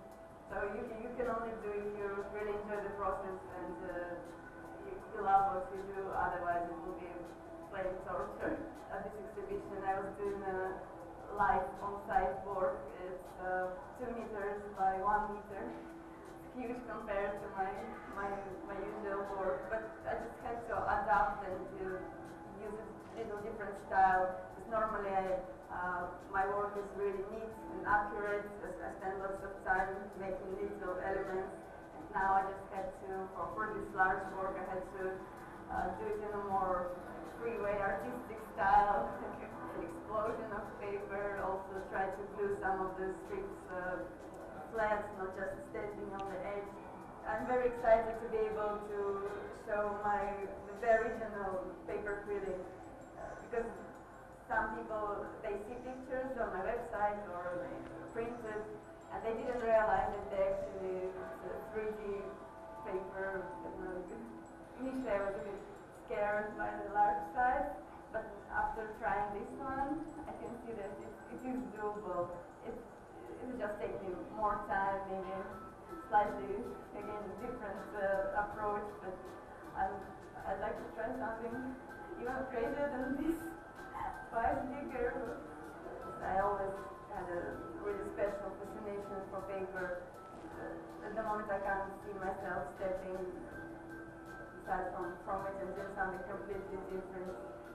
So you can only do if you really enjoy the process and you love what you do, otherwise it will be plain torture. At this exhibition I was doing a live on-site work. It's 2 meters by 1 meter. It's huge compared to my usual work, but I just had to adapt and to use a little different style. Because normally my work is really neat and accurate. I spend lots of time making little elements. And now I just had to, for this large work, I had to do it in a more freeway artistic style, an explosion of paper, also try to glue some of the strips flat, not just standing on the edge. I'm very excited to be able to show the original paper quilling because some people, they see pictures on my website or they print it and they didn't realize that they actually, it's a 3D paper. Initially I was a bit scared by the large size, but after trying this one, I can see that it is doable. It will just take me more time, maybe slightly, again, different approach, but I'd like to try something even greater than this, twice bigger. I always had a really special fascination for paper. At the moment I can't see myself stepping aside from it and doing something completely different.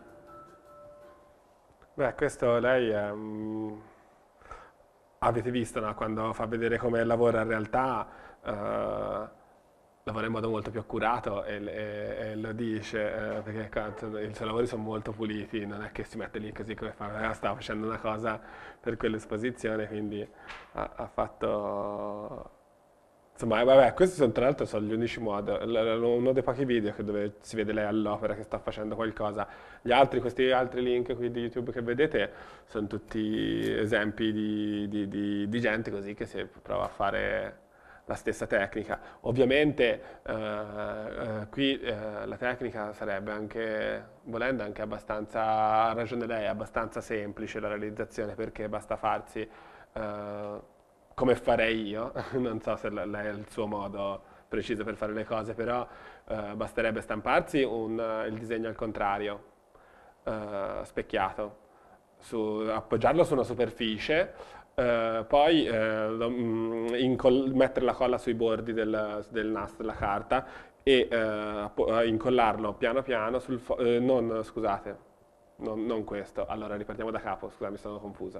Beh, questo lei avete visto, no? Quando fa vedere come lavora in realtà, lavora in modo molto più accurato e lo dice, perché i suoi lavori sono molto puliti, non è che si mette lì così come fa, stava facendo una cosa per quell'esposizione, quindi ha fatto... Insomma, vabbè, questi sono tra l'altro sono gli unici modi, uno dei pochi video dove si vede lei all'opera che sta facendo qualcosa. Gli altri, questi altri link qui di YouTube che vedete sono tutti esempi di gente così che si prova a fare la stessa tecnica. Ovviamente qui la tecnica sarebbe anche, volendo anche abbastanza, ha ragione lei, è abbastanza semplice la realizzazione perché basta farsi come farei io, non so se lei ha il suo modo preciso per fare le cose, però basterebbe stamparsi il disegno al contrario, specchiato, appoggiarlo su una superficie, poi mettere la colla sui bordi del nastro della carta e incollarlo piano piano non, scusate, non questo, allora ripartiamo da capo, scusa mi sono confuso.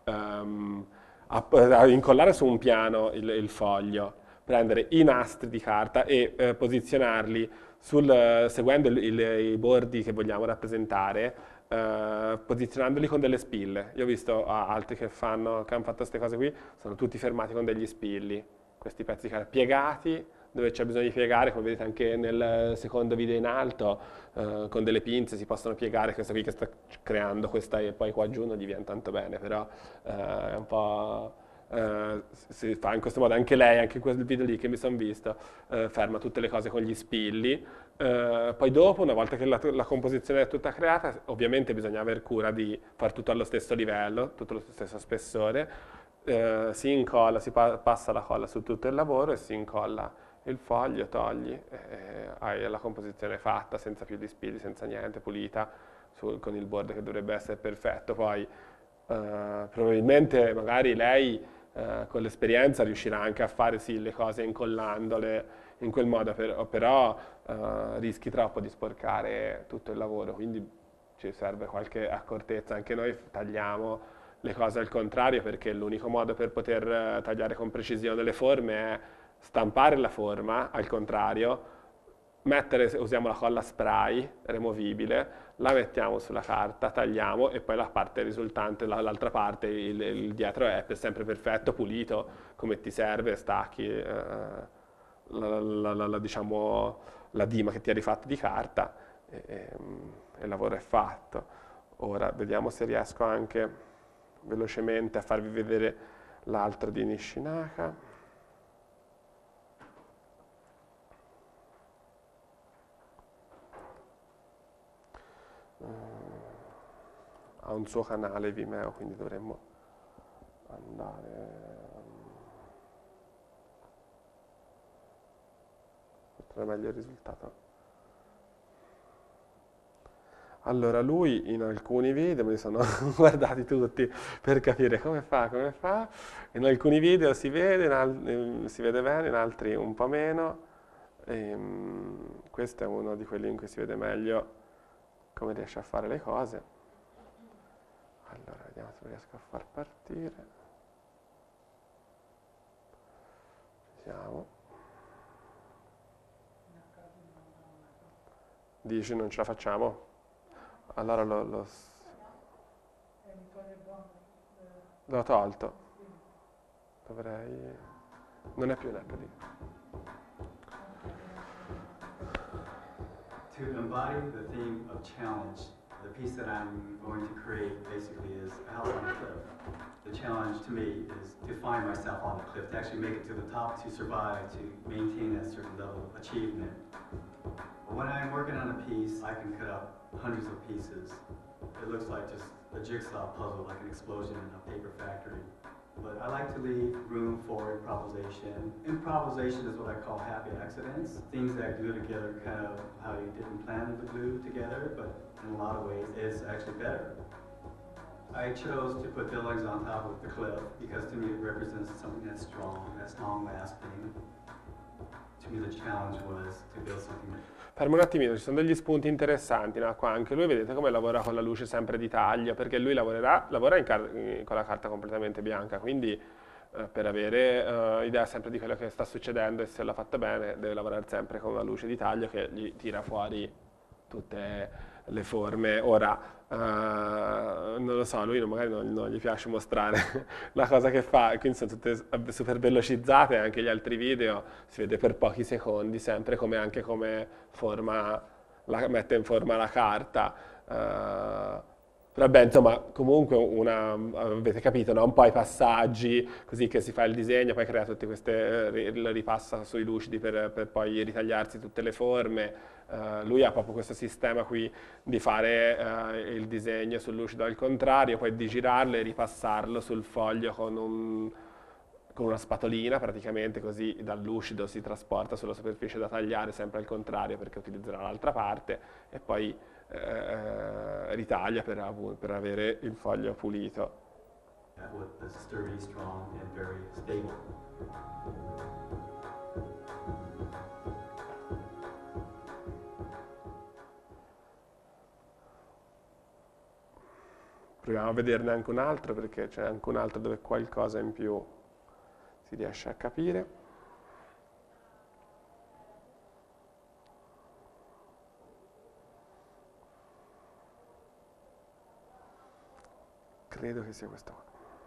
A incollare su un piano il foglio, prendere i nastri di carta e posizionarli seguendo i bordi che vogliamo rappresentare, posizionandoli con delle spille. Io ho visto altri che hanno fatto queste cose qui, sono tutti fermati con degli spilli, questi pezzi di carta piegati, dove c'è bisogno di piegare, come vedete anche nel secondo video in alto, con delle pinze si possono piegare, questa qui che sta creando questa e poi qua giù non gli viene tanto bene, però è un po'... si fa in questo modo, anche lei, anche in quel video lì che mi sono visto, ferma tutte le cose con gli spilli, poi dopo, una volta che la composizione è tutta creata, ovviamente bisogna aver cura di far tutto allo stesso livello, tutto allo stesso spessore, si incolla, passa la colla su tutto il lavoro e si incolla il foglio, togli, hai la composizione fatta, senza più di spilli, senza niente, pulita, con il bordo che dovrebbe essere perfetto. Poi probabilmente magari lei con l'esperienza riuscirà anche a fare sì le cose incollandole in quel modo, però rischi troppo di sporcare tutto il lavoro, quindi ci serve qualche accortezza. Anche noi tagliamo le cose al contrario perché l'unico modo per poter tagliare con precisione le forme è stampare la forma al contrario, usiamo la colla spray removibile, la mettiamo sulla carta, tagliamo e poi la parte risultante, l'altra parte, il dietro è sempre perfetto, pulito, come ti serve, stacchi diciamo, la dima che ti hai rifatto di carta e il lavoro è fatto. Ora vediamo se riesco anche velocemente a farvi vedere l'altro di Nishinaka. Ha un suo canale Vimeo, quindi dovremmo andare mostrare meglio il risultato. Allora, lui in alcuni video, me li sono guardati tutti per capire come fa, come fa. In alcuni video si vede, si vede bene, in altri un po' meno. Questo è uno di quelli in cui si vede meglio come riesce a fare le cose. Allora, vediamo se lo riesco a far partire. Vediamo. Dici non ce la facciamo? Allora l'ho tolto. Dovrei... Non è più un HD. To embody the theme of challenge, the piece that I'm going to create basically is a house on a cliff. The challenge to me is to find myself on the cliff, to actually make it to the top, to survive, to maintain a certain level of achievement. When I'm working on a piece, I can cut up hundreds of pieces. It looks like just a jigsaw puzzle, like an explosion in a paper factory. But I like to leave room for improvisation. Improvisation is what I call happy accidents. Things that glue together kind of how you didn't plan to glue together, but in a lot of ways it's actually better. I chose to put buildings on top of the cliff because to me it represents something that's strong, that's long-lasting. To me the challenge was to build something. Fermo un attimino, ci sono degli spunti interessanti, no? Qua anche lui, vedete come lavora con la luce sempre di taglio, perché lui lavora con la carta completamente bianca, quindi per avere idea sempre di quello che sta succedendo e se l'ha fatta bene deve lavorare sempre con una luce di taglio che gli tira fuori tutte le forme. Ora, non lo so, lui magari non gli piace mostrare la cosa che fa, quindi sono tutte super velocizzate, anche gli altri video si vede per pochi secondi, sempre come mette in forma la carta. Vabbè, insomma, comunque avete capito, no? Un po' i passaggi, così che si fa il disegno, poi crea tutte queste, ripassa sui lucidi per poi ritagliarsi tutte le forme. Lui ha proprio questo sistema qui di fare il disegno sul lucido al contrario, poi di girarlo e ripassarlo sul foglio con una spatolina praticamente, così dal lucido si trasporta sulla superficie da tagliare sempre al contrario perché utilizzerà l'altra parte e poi ritaglia per avere il foglio pulito. Sturdy, strong, and very stable. Proviamo a vederne anche un altro perché c'è anche un altro dove qualcosa in più si riesce a capire. Credo che sia questo qua.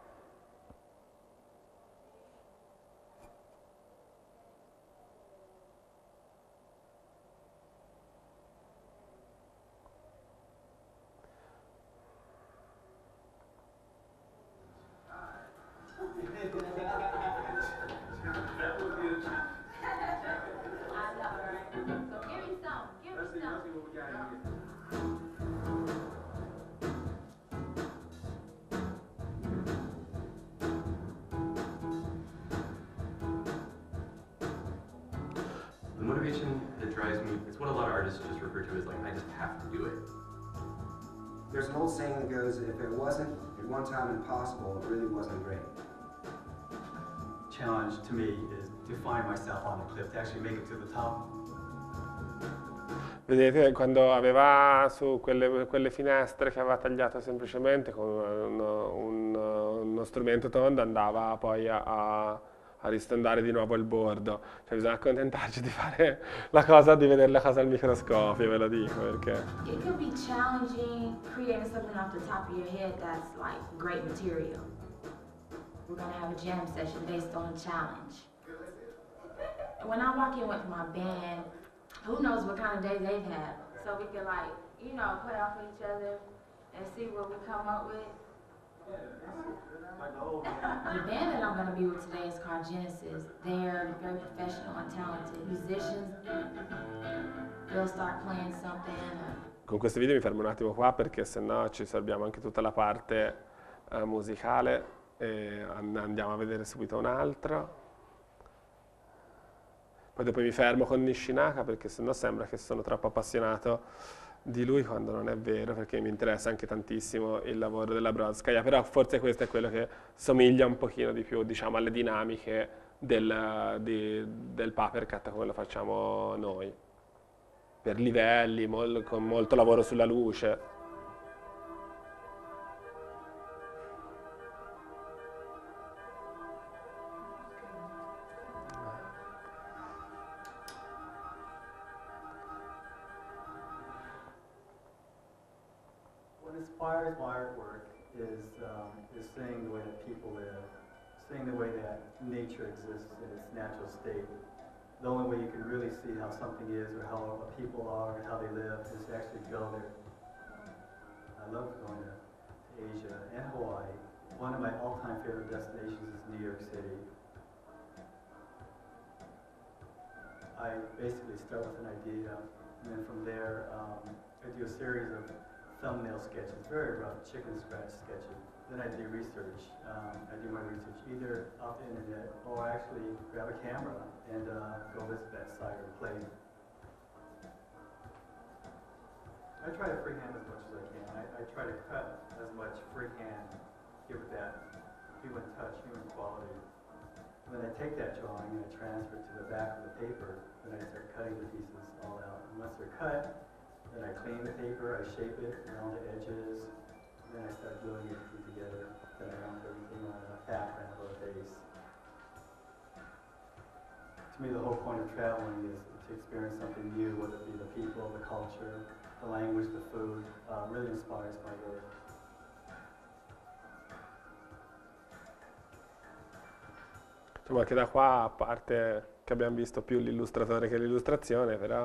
The motivation that drives me, it's what a lot of artists just refer to as like, I just have to do it. There's an old saying that goes, if it wasn't at one time impossible, it really wasn't great. Challenge to me is to find myself on the cliff, to actually make it to the top. Vedete, quando aveva su quelle finestre che aveva tagliato semplicemente con uno strumento tondo andava poi a ristondare di nuovo il bordo. Cioè bisogna accontentarci di fare di vedere la cosa al microscopio, ve lo dico perché. It could be challenging creating something off the top of your head that's like great material. We're gonna have a jam session based on a challenge. When I walk in with my band, who knows what kind of day they've had. So we can like, you know, play off each other and see what we come up with. The band that I'm going to be with today is called Genesis. They're very professional and talented musicians. They'll start playing something. Con questo video mi fermo un attimo qua perché sennò ci salviamo anche tutta la parte musicale e andiamo a vedere subito un altro. Poi dopo mi fermo con Nishinaka perché sennò sembra che sono troppo appassionato di lui quando non è vero, perché mi interessa anche tantissimo il lavoro della Brodskaya, però forse questo è quello che somiglia un pochino di più, diciamo, alle dinamiche del Papercut come lo facciamo noi, per livelli, con molto lavoro sulla luce. What inspires my artwork is seeing the way that people live, seeing the way that nature exists in its natural state. The only way you can really see how something is or how people are and how they live is to actually go there. I love going to Asia and Hawaii. One of my all-time favorite destinations is New York City. I basically start with an idea, and then from there, I do a series of thumbnail sketches, very rough chicken scratch sketches. Then I do research. I do my research either off the internet or actually grab a camera and go visit that site or place. I try to freehand as much as I can. I try to cut as much freehand, give it that human touch, human quality. And then I take that drawing and I transfer it to the back of the paper. Then I start cutting the pieces all out. And once they're cut, then I clean the paper, I shape it around the edges, and then I start gluing everything together. Then I mount everything on a background or a base. To me, the whole point of traveling is to experience something new, whether it be the people, the culture, the language, the food. Really inspires my work. Insomma, anche da qua, a parte che abbiamo visto più l'illustratore che l'illustrazione, però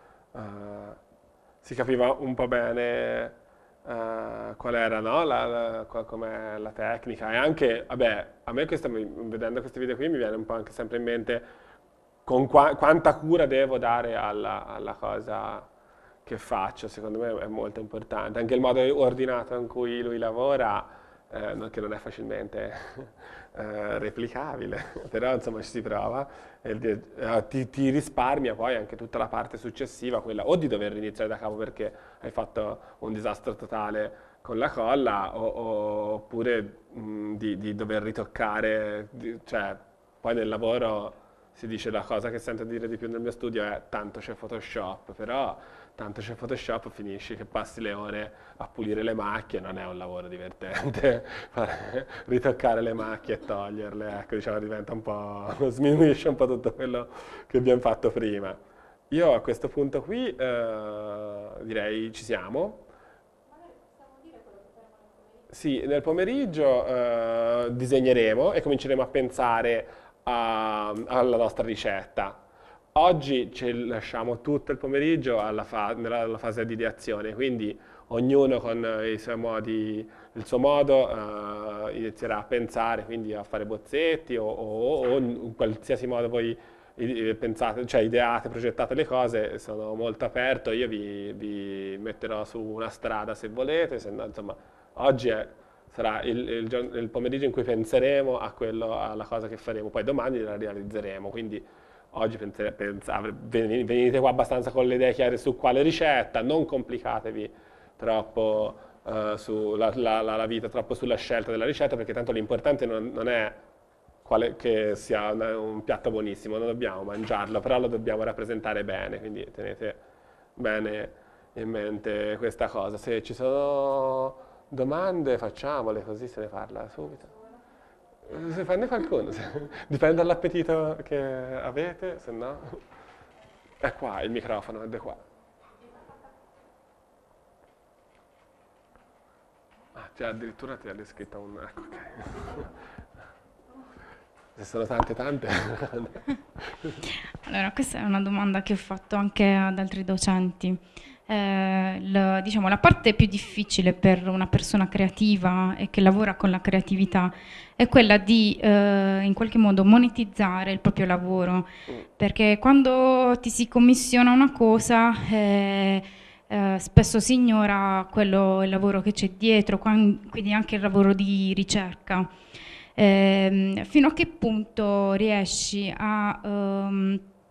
si capiva un po' bene qual era, no? Com'è la tecnica, e anche, vabbè, a me vedendo questi video qui mi viene un po' anche sempre in mente con quanta cura devo dare alla cosa che faccio. Secondo me è molto importante, anche il modo ordinato in cui lui lavora, che non è facilmente replicabile, però insomma ci si prova, e ti risparmia poi anche tutta la parte successiva, quella o di dover iniziare da capo perché hai fatto un disastro totale con la colla, oppure di dover ritoccare, cioè poi nel lavoro si dice, la cosa che sento dire di più nel mio studio è tanto c'è Photoshop, però tanto c'è Photoshop, finisci che passi le ore a pulire le macchie, non è un lavoro divertente, ritoccare le macchie e toglierle, ecco, diciamo, diventa un po', sminuisce un po' tutto quello che abbiamo fatto prima. Io a questo punto qui direi ci siamo. Sì, nel pomeriggio disegneremo e cominceremo a pensare alla nostra ricetta. Oggi ci lasciamo tutto il pomeriggio nella fase di ideazione, quindi ognuno con i suoi modi, il suo modo inizierà a pensare, quindi a fare bozzetti o in qualsiasi modo voi pensate, cioè ideate, progettate le cose. Sono molto aperto, io vi metterò su una strada se volete, se no, insomma, oggi sarà il pomeriggio in cui penseremo alla cosa che faremo, poi domani la realizzeremo, quindi oggi venite qua abbastanza con le idee chiare su quale ricetta, non complicatevi troppo la vita, troppo sulla scelta della ricetta, perché tanto l'importante non è che sia un piatto buonissimo, non dobbiamo mangiarlo, però lo dobbiamo rappresentare bene, quindi tenete bene in mente questa cosa. Se ci sono domande facciamole, così se ne parla subito. Se fanne qualcuno, dipende dall'appetito che avete, se no è qua il microfono, è da qua. Addirittura ti ha descritto un... ecco, ok. Se sono tante. Allora, questa è una domanda che ho fatto anche ad altri docenti. Diciamo, la parte più difficile per una persona creativa e che lavora con la creatività è quella di in qualche modo monetizzare il proprio lavoro, perché quando ti si commissiona una cosa spesso si ignora il lavoro che c'è dietro, quindi anche il lavoro di ricerca. Fino a che punto riesci a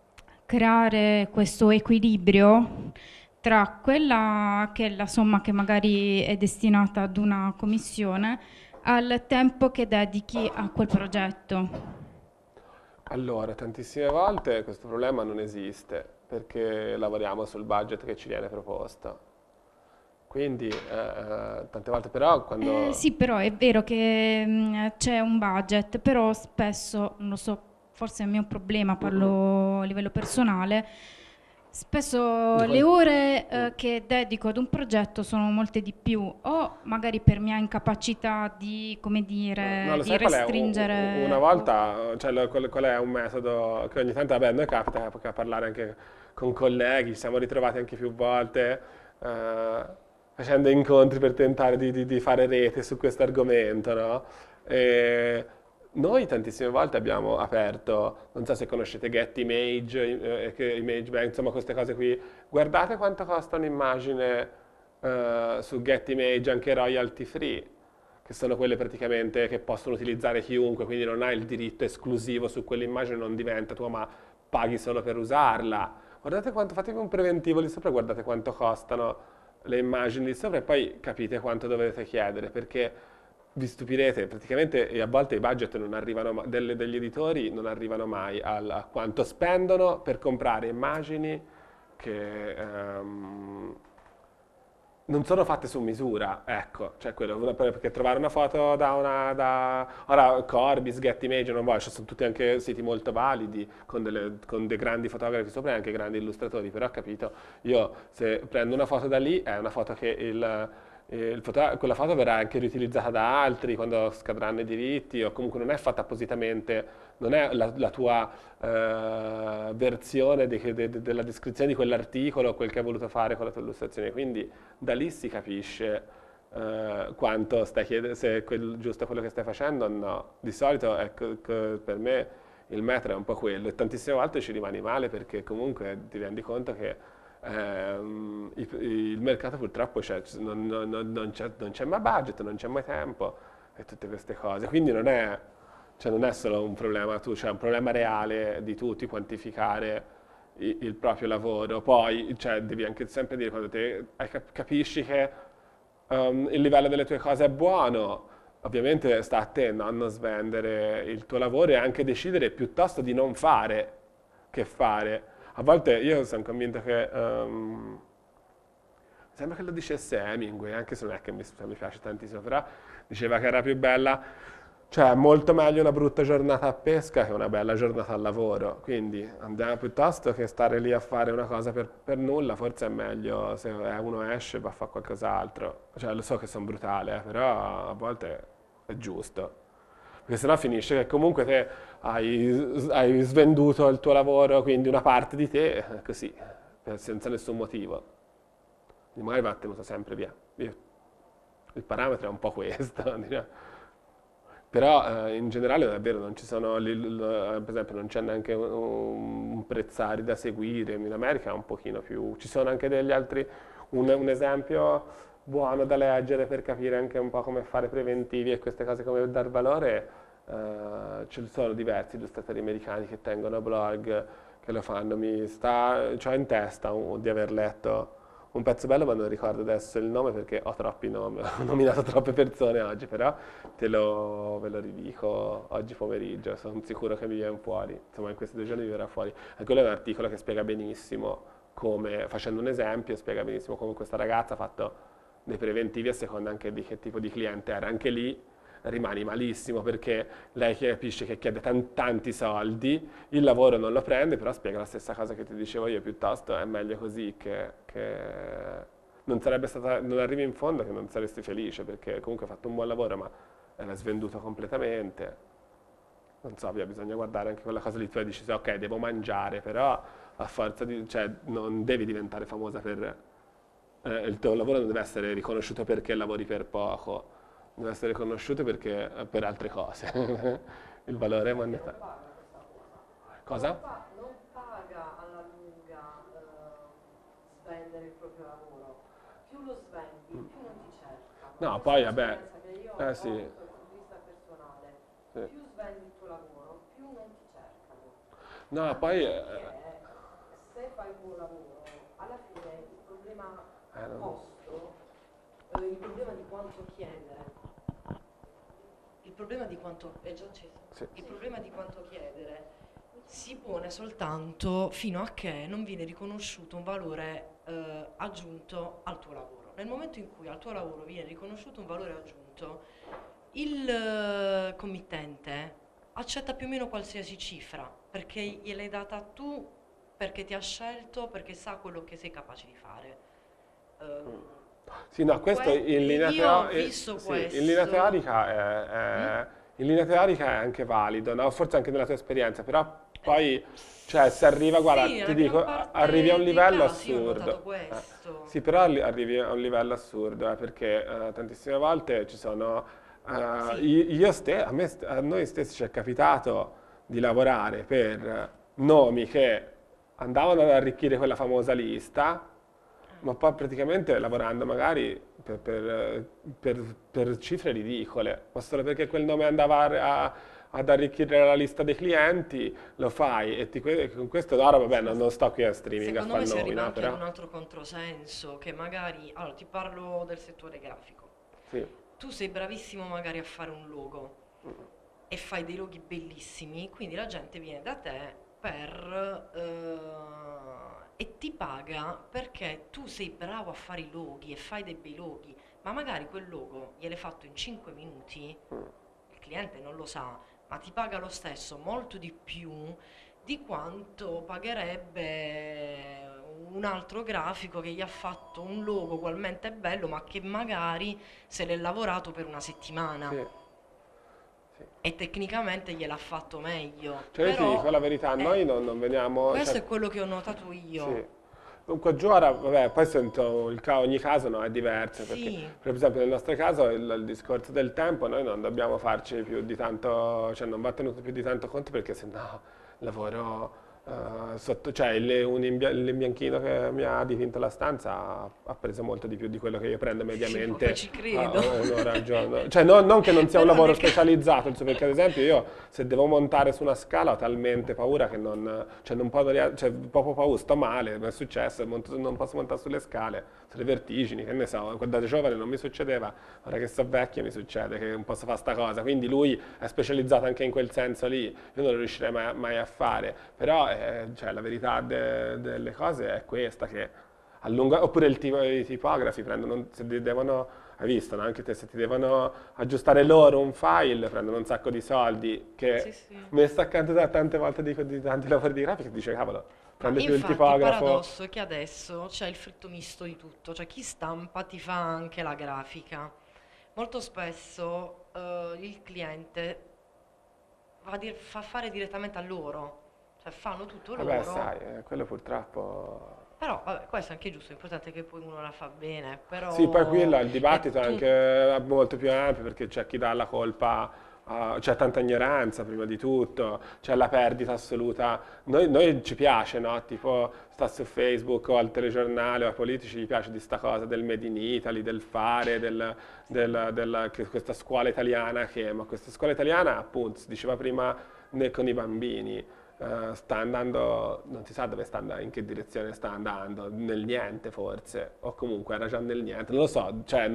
creare questo equilibrio tra quella che è la somma che magari è destinata ad una commissione al tempo che dedichi a quel progetto. Allora, tantissime volte questo problema non esiste perché lavoriamo sul budget che ci viene proposto. Quindi, tante volte però quando... Sì, però è vero che c'è un budget, però spesso, non lo so, forse è il mio problema, parlo a livello personale, spesso Di le qual- ore Mm. che dedico ad un progetto sono molte di più, o magari per mia incapacità di, come No, dire, lo di sai qual è? Una restringere... volta, cioè, qual è un metodo che ogni tanto, vabbè, a noi capita a parlare anche con colleghi, ci siamo ritrovati anche più volte eh, facendo incontri per tentare di fare rete su questo argomento, no? E noi tantissime volte abbiamo aperto, non so se conoscete Get Image, Image Bank, insomma queste cose qui, guardate quanto costa un'immagine su Get Image anche royalty free, che sono quelle praticamente che possono utilizzare chiunque, quindi non hai il diritto esclusivo su quell'immagine, non diventa tua, ma paghi solo per usarla. Guardate quanto, fatevi un preventivo lì sopra, guardate quanto costano le immagini lì sopra e poi capite quanto dovete chiedere, perché vi stupirete, praticamente e a volte i budget non arrivano, degli editori non arrivano mai a quanto spendono per comprare immagini che non sono fatte su misura, ecco, cioè quello, perché trovare una foto ora Corbis, Gettimage, non voglio, sono tutti anche siti molto validi, con dei grandi fotografi sopra e anche grandi illustratori, però ho capito, io se prendo una foto da lì è una foto che quella foto verrà anche riutilizzata da altri quando scadranno i diritti o comunque non è fatta appositamente, non è la tua versione della descrizione di quell'articolo, quel che hai voluto fare con la tua illustrazione, quindi da lì si capisce quanto stai chiedendo, se è giusto quello che stai facendo o no. Di solito ecco, per me il metro è un po' quello e tantissime volte ci rimani male perché comunque ti rendi conto che il mercato purtroppo non c'è mai budget, non c'è mai tempo e tutte queste cose. Quindi cioè non è solo un problema tu, c'è un problema reale di tutti quantificare il proprio lavoro. Poi cioè, devi anche sempre dire quando te capisci che il livello delle tue cose è buono, ovviamente sta a te no? Non svendere il tuo lavoro e anche decidere piuttosto di non fare che fare. A volte io sono convinto che, sembra che lo dicesse Hemingway, anche se non è che mi piace tantissimo, però diceva che era più bella, cioè molto meglio una brutta giornata a pesca che una bella giornata al lavoro, quindi andiamo piuttosto che stare lì a fare una cosa per nulla, forse è meglio se uno esce va a fare qualcos'altro, cioè lo so che sono brutale, però a volte è giusto. Perché sennò finisce che comunque te hai svenduto il tuo lavoro, quindi una parte di te, così, senza nessun motivo. Quindi magari va tenuto sempre via. Il parametro è un po' questo. Diciamo. Però in generale davvero non ci sono, per esempio non c'è neanche un prezzari da seguire, in America è un pochino più, ci sono anche degli altri, un esempio buono da leggere per capire anche un po' come fare preventivi e queste cose, come dar valore, ce ne sono diversi illustratori americani che tengono blog, che lo fanno, c'ho in testa di aver letto un pezzo bello ma non ricordo adesso il nome perché ho troppi nomi, ho nominato troppe persone oggi, però ve lo ridico oggi pomeriggio, sono sicuro che mi viene fuori, insomma in questi 2 giorni mi verrà fuori. E quello è un articolo che spiega benissimo come, facendo un esempio, spiega benissimo come questa ragazza ha fatto dei preventivi a seconda anche di che tipo di cliente era. Anche lì rimani malissimo perché lei capisce che chiede tanti soldi, il lavoro non lo prende, però spiega la stessa cosa che ti dicevo io, piuttosto è meglio così che non sarebbe stata, non arrivi in fondo che non saresti felice perché comunque hai fatto un buon lavoro ma l'hai svenduto completamente. Non so, bisogna guardare anche quella cosa lì, tu dici ok devo mangiare, però a forza di, cioè non devi diventare famosa per, il tuo lavoro non deve essere riconosciuto perché lavori per poco, deve essere riconosciuto perché, per altre cose, il valore monetario. Cosa? Non paga alla lunga svendere il proprio lavoro. Più lo svendi, più non ti cerca. No, poi vabbè, Che io ho sì. dal punto di vista personale, Sì. più svendi il tuo lavoro, più non ti cercano. No, poi se fai un buon lavoro, alla fine il problema no. costo, il problema di quanto chiedere, il problema di quanto, è già acceso? Sì. Il problema di quanto chiedere si pone soltanto fino a che non viene riconosciuto un valore aggiunto al tuo lavoro. Nel momento in cui al tuo lavoro viene riconosciuto un valore aggiunto, il committente accetta più o meno qualsiasi cifra, perché gliel'hai data tu, perché ti ha scelto, perché sa quello che sei capace di fare. Sì, no, questo in linea, io ho visto sì, questo. in linea teorica in linea teorica è anche valido, no? Forse anche nella tua esperienza, però poi, cioè, se arriva, guarda, Sì, ti nella dico, gran parte arrivi a un dei livello casi io ho notato assurdo. questo. Sì, però arrivi a un livello assurdo, perché tantissime volte ci sono, Sì. a noi stessi ci è capitato di lavorare per nomi che andavano ad arricchire quella famosa lista, ma poi praticamente lavorando magari per cifre ridicole, ma solo perché quel nome andava ad arricchire la lista dei clienti, lo fai e con questo ora vabbè non sto qui a streaming a Secondo fare me si nomi, arriva no? anche ad Però un altro controsenso, che magari, allora ti parlo del settore grafico, sì. tu sei bravissimo magari a fare un logo e fai dei loghi bellissimi, quindi la gente viene da te e ti paga perché tu sei bravo a fare i loghi e fai dei bei loghi, ma magari quel logo gliel'hai fatto in 5 minuti, il cliente non lo sa, ma ti paga lo stesso molto di più di quanto pagherebbe un altro grafico che gli ha fatto un logo ugualmente bello, ma che magari se l'è lavorato per una settimana Sì, sì. e tecnicamente gliel'ha fatto meglio. Cioè io ti dico la verità, noi non veniamo... questo cioè, è quello che ho notato io. sì. Dunque giù ora, vabbè, poi sento ogni caso no, è diverso, perché Sì. per esempio nel nostro caso il discorso del tempo noi non dobbiamo farci più di tanto, cioè non va tenuto più di tanto conto perché sennò lavoro sotto, cioè l'imbianchino che mi ha dipinto la stanza ha preso molto di più di quello che io prendo Sì, mediamente poi ci credo. un'ora al giorno. Cioè non che non sia un Però lavoro nel ca- specializzato, perché ad esempio io se devo montare su una scala ho talmente paura che cioè non posso, cioè proprio paura, sto male, mi è successo, non posso montare sulle scale, sulle vertigini, che ne so, da giovane non mi succedeva, ora che sto vecchio mi succede che non posso fare sta cosa, quindi lui è specializzato anche in quel senso lì, io non lo riuscirei mai a fare, però cioè, la verità delle cose è questa, che a lungo, oppure i tipografi prendono, se devono, hai visto, no? Anche te, se ti devono aggiustare loro un file, prendono un sacco di soldi, che Sì, sì. messo accanto da tante volte di tanti lavori di grafica, dice, cavolo, Ma prende più il infatti il tipografo. paradosso è che adesso c'è il fritto misto di tutto, cioè chi stampa ti fa anche la grafica. Molto spesso il cliente fa fare direttamente a loro, cioè fanno tutto Vabbè, loro. sai, quello purtroppo... Però vabbè, questo è anche giusto, l'importante è che poi uno la fa bene, però Sì, poi qui il dibattito è tu- anche molto più ampio perché c'è chi dà la colpa, c'è tanta ignoranza prima di tutto, c'è la perdita assoluta. Noi ci piace, no? Tipo sta su Facebook o al telegiornale o ai politici gli piace di sta cosa del Made in Italy, del fare, questa scuola italiana ma questa scuola italiana appunto si diceva prima con i bambini. Sta andando, non si sa dove sta andando, in che direzione sta andando, nel niente forse, o comunque era già nel niente, non lo so, cioè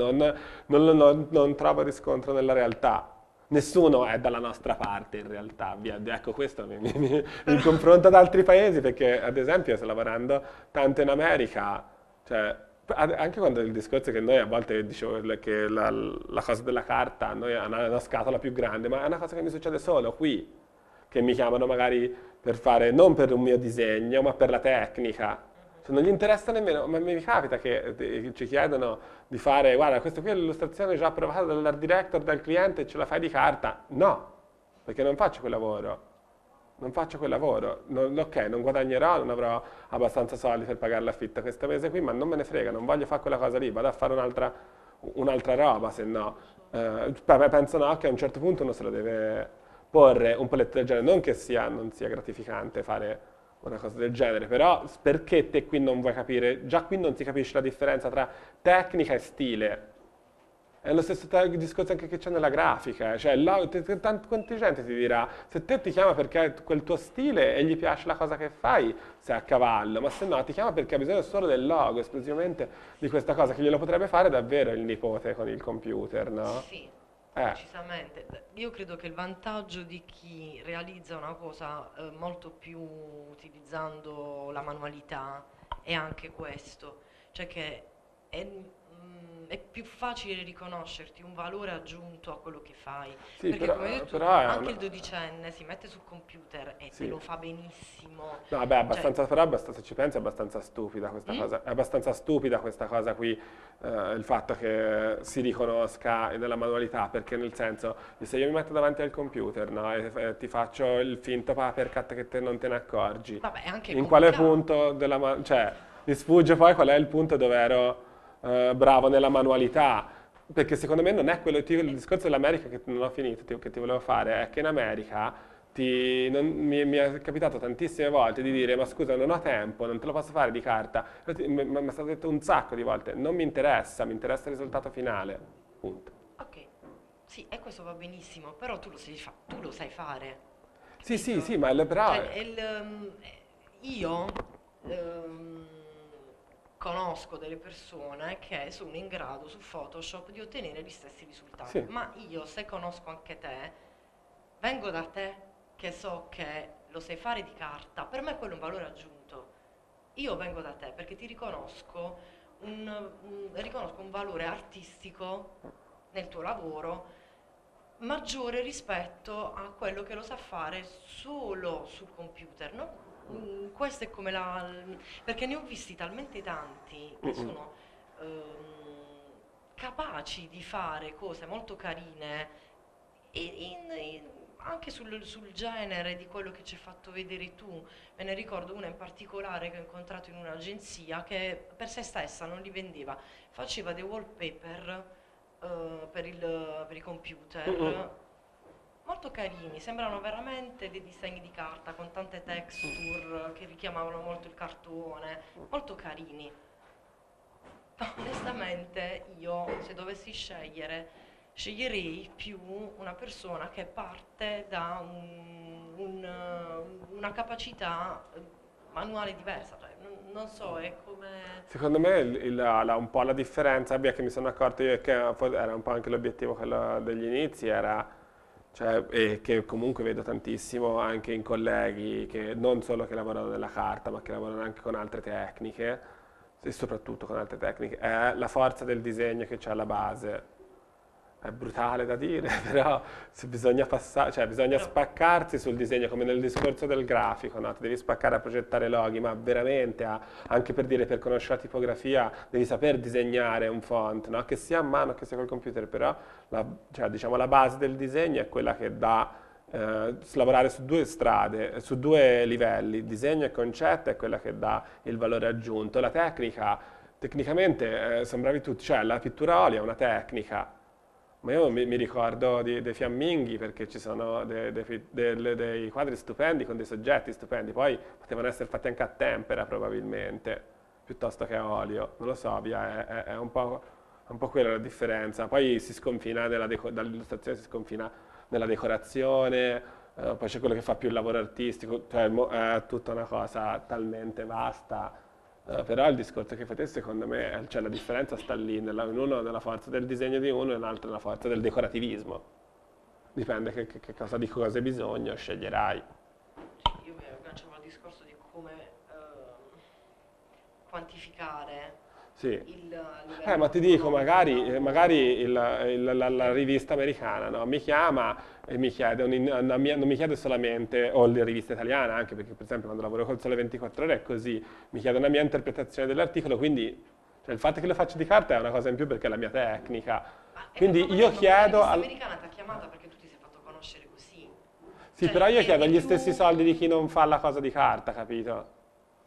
non trovo riscontro nella realtà. Nessuno è dalla nostra parte in realtà, ecco questo mi confronta ad altri paesi perché ad esempio sto lavorando tanto in America, cioè anche quando il discorso è che noi a volte dicevo che la cosa della carta a noi ha una scatola più grande, ma è una cosa che mi succede solo qui, che mi chiamano magari per fare, non per un mio disegno, ma per la tecnica. Cioè, non gli interessa nemmeno, ma mi capita che ci chiedono di fare, guarda, questa qui è l'illustrazione già approvata dall'art director, dal cliente, ce la fai di carta? No, perché non faccio quel lavoro. Non faccio quel lavoro. Ok, non guadagnerò, non avrò abbastanza soldi per pagare l'affitto questo mese qui, ma non me ne frega, non voglio fare quella cosa lì, vado a fare un'altra roba, se no. Penso no, che a un certo punto uno se lo deve porre un paletto del genere, non che non sia gratificante fare una cosa del genere, però perché te qui non vuoi capire, già qui non si capisce la differenza tra tecnica e stile. È lo stesso discorso anche che c'è nella grafica, cioè quanta gente ti dirà, se te ti chiama perché è quel tuo stile e gli piace la cosa che fai, sei a cavallo, ma se no ti chiama perché ha bisogno solo del logo, esclusivamente di questa cosa, che glielo potrebbe fare davvero il nipote con il computer, no? Sì, decisamente. Io credo che il vantaggio di chi realizza una cosa molto più utilizzando la manualità è anche questo, cioè che è più facile riconoscerti un valore aggiunto a quello che fai. Sì, Perché però, come hai detto tu, però è anche una- il dodicenne si mette sul computer e Sì. te lo fa benissimo. No, vabbè, Cioè, però se ci pensi è abbastanza stupida questa cosa. È abbastanza stupida questa cosa qui, il fatto che si riconosca nella manualità, perché nel senso, se io mi metto davanti al computer, no, e ti faccio il finto papercut che te non te ne accorgi, vabbè, è anche in quale complicato. punto cioè, mi sfugge poi qual è il punto dove ero bravo nella manualità, perché secondo me non è quello, il discorso dell'America che non ho finito, che ti volevo fare, è che in America mi è capitato tantissime volte di dire ma scusa non ho tempo, non te lo posso fare di carta, mi è stato detto un sacco di volte, non mi interessa, mi interessa il risultato finale, punto. Ok, sì, e questo va benissimo, però tu lo sai fare. Sì, sì, Capito? sì, ma però... Cioè, io conosco delle persone che sono in grado su Photoshop di ottenere gli stessi risultati, Sì. ma io, se conosco anche te, vengo da te che so che lo sai fare di carta, per me quello è un valore aggiunto. Io vengo da te perché ti riconosco riconosco un valore artistico nel tuo lavoro maggiore rispetto a quello che lo sa fare solo sul computer, no? Questo è come perché ne ho visti talmente tanti che sono capaci di fare cose molto carine anche sul genere di quello che ci hai fatto vedere tu. Me ne ricordo una in particolare che ho incontrato in un'agenzia che per se stessa non li vendeva, faceva dei wallpaper per i computer molto carini, sembrano veramente dei disegni di carta con tante texture che richiamavano molto il cartone, molto carini. Onestamente io, se dovessi sceglierei più una persona che parte da una capacità manuale diversa, cioè, non so, è come... Secondo me un po' la differenza, che mi sono accorto io, che era un po' anche l'obiettivo quello degli inizi, era, cioè, e che comunque vedo tantissimo anche in colleghi, che non solo che lavorano nella carta, ma che lavorano anche con altre tecniche, e soprattutto con altre tecniche, è la forza del disegno che c'è alla base. È brutale da dire, però bisogna bisogna spaccarsi sul disegno, come nel discorso del grafico, no? Ti devi spaccare a progettare loghi, ma veramente, anche per dire, per conoscere la tipografia, devi saper disegnare un font, no? Che sia a mano, che sia col computer, però diciamo, la base del disegno è quella che dà, lavorare su due strade, su due livelli, disegno e concetto è quella che dà il valore aggiunto. La tecnica, tecnicamente, sono bravi tutti, cioè la pittura a olio è una tecnica. Ma io mi ricordo dei fiamminghi perché ci sono dei quadri stupendi con dei soggetti stupendi, poi potevano essere fatti anche a tempera probabilmente, piuttosto che a olio, non lo so, via, è un po' quella la differenza. Poi si sconfina, dall'illustrazione si sconfina nella decorazione, poi c'è quello che fa più il lavoro artistico, cioè è tutta una cosa talmente vasta. Però il discorso che fate secondo me, cioè la differenza sta lì, in uno nella forza del disegno di uno e nell'altro nella forza del decorativismo. Dipende che cosa di cosa hai bisogno, sceglierai. Io mi agganciavo al discorso di come quantificare Sì. il livello Ma ti dico, economico. magari la rivista americana, no? Mi chiama e mi chiede, non mi chiede solamente, o la rivista italiana, anche perché per esempio quando lavoro col Sole 24 Ore è così, mi chiede una mia interpretazione dell'articolo, quindi cioè, il fatto che lo faccio di carta è una cosa in più perché è la mia tecnica. Quindi io chiedo... La rivista americana ti ha chiamato perché tu ti sei fatto conoscere così. Sì, Cioè, però io è chiedo gli più- stessi soldi di chi non fa la cosa di carta, capito?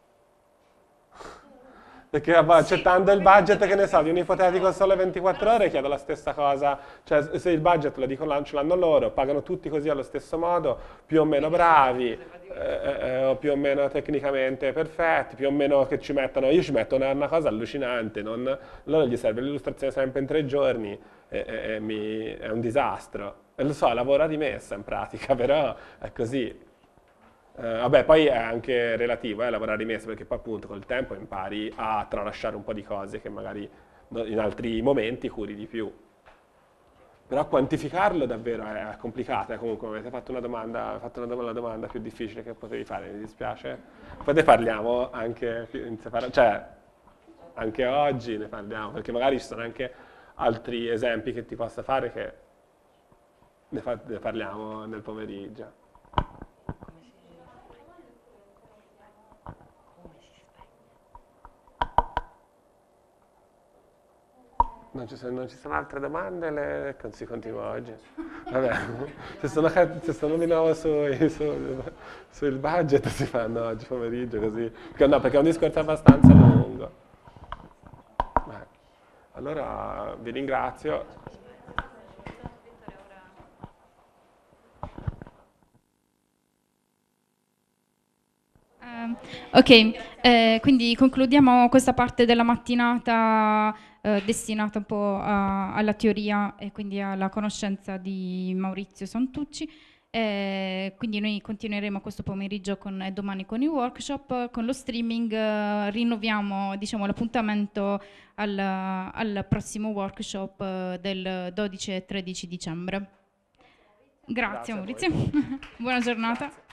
Perché accettando il budget, che ne so, di un ipotetico Sole 24 Ore, chiedo la stessa cosa. Cioè, se il budget ce l'hanno loro, pagano tutti così allo stesso modo, più o meno bravi, o più o meno tecnicamente perfetti, più o meno che ci mettono... Io ci metto una cosa allucinante, loro gli serve l'illustrazione sempre in 3 giorni, è un disastro. E lo so, lavoro a rimessa in pratica, però è così. Vabbè, poi è anche relativo, lavorare a rimessa, perché poi appunto col tempo impari a tralasciare un po' di cose che magari in altri momenti curi di più. Però quantificarlo davvero è complicato, comunque avete fatto una domanda, la domanda più difficile che potevi fare, mi dispiace. Poi ne parliamo anche in separato, cioè anche oggi ne parliamo, perché magari ci sono anche altri esempi che ti possa fare che ne parliamo nel pomeriggio. Non ci sono altre domande, si continua oggi. Vabbè, se sono di nuovo sul budget si fanno oggi pomeriggio così. Perché è un discorso abbastanza lungo. Allora vi ringrazio. Ok, quindi concludiamo questa parte della mattinata destinata un po' alla teoria e quindi alla conoscenza di Maurizio Santucci. Quindi noi continueremo questo pomeriggio e domani con i workshop, con lo streaming rinnoviamo diciamo, l'appuntamento al prossimo workshop del 12 e 13 dicembre. Grazie Maurizio, buona giornata. Grazie.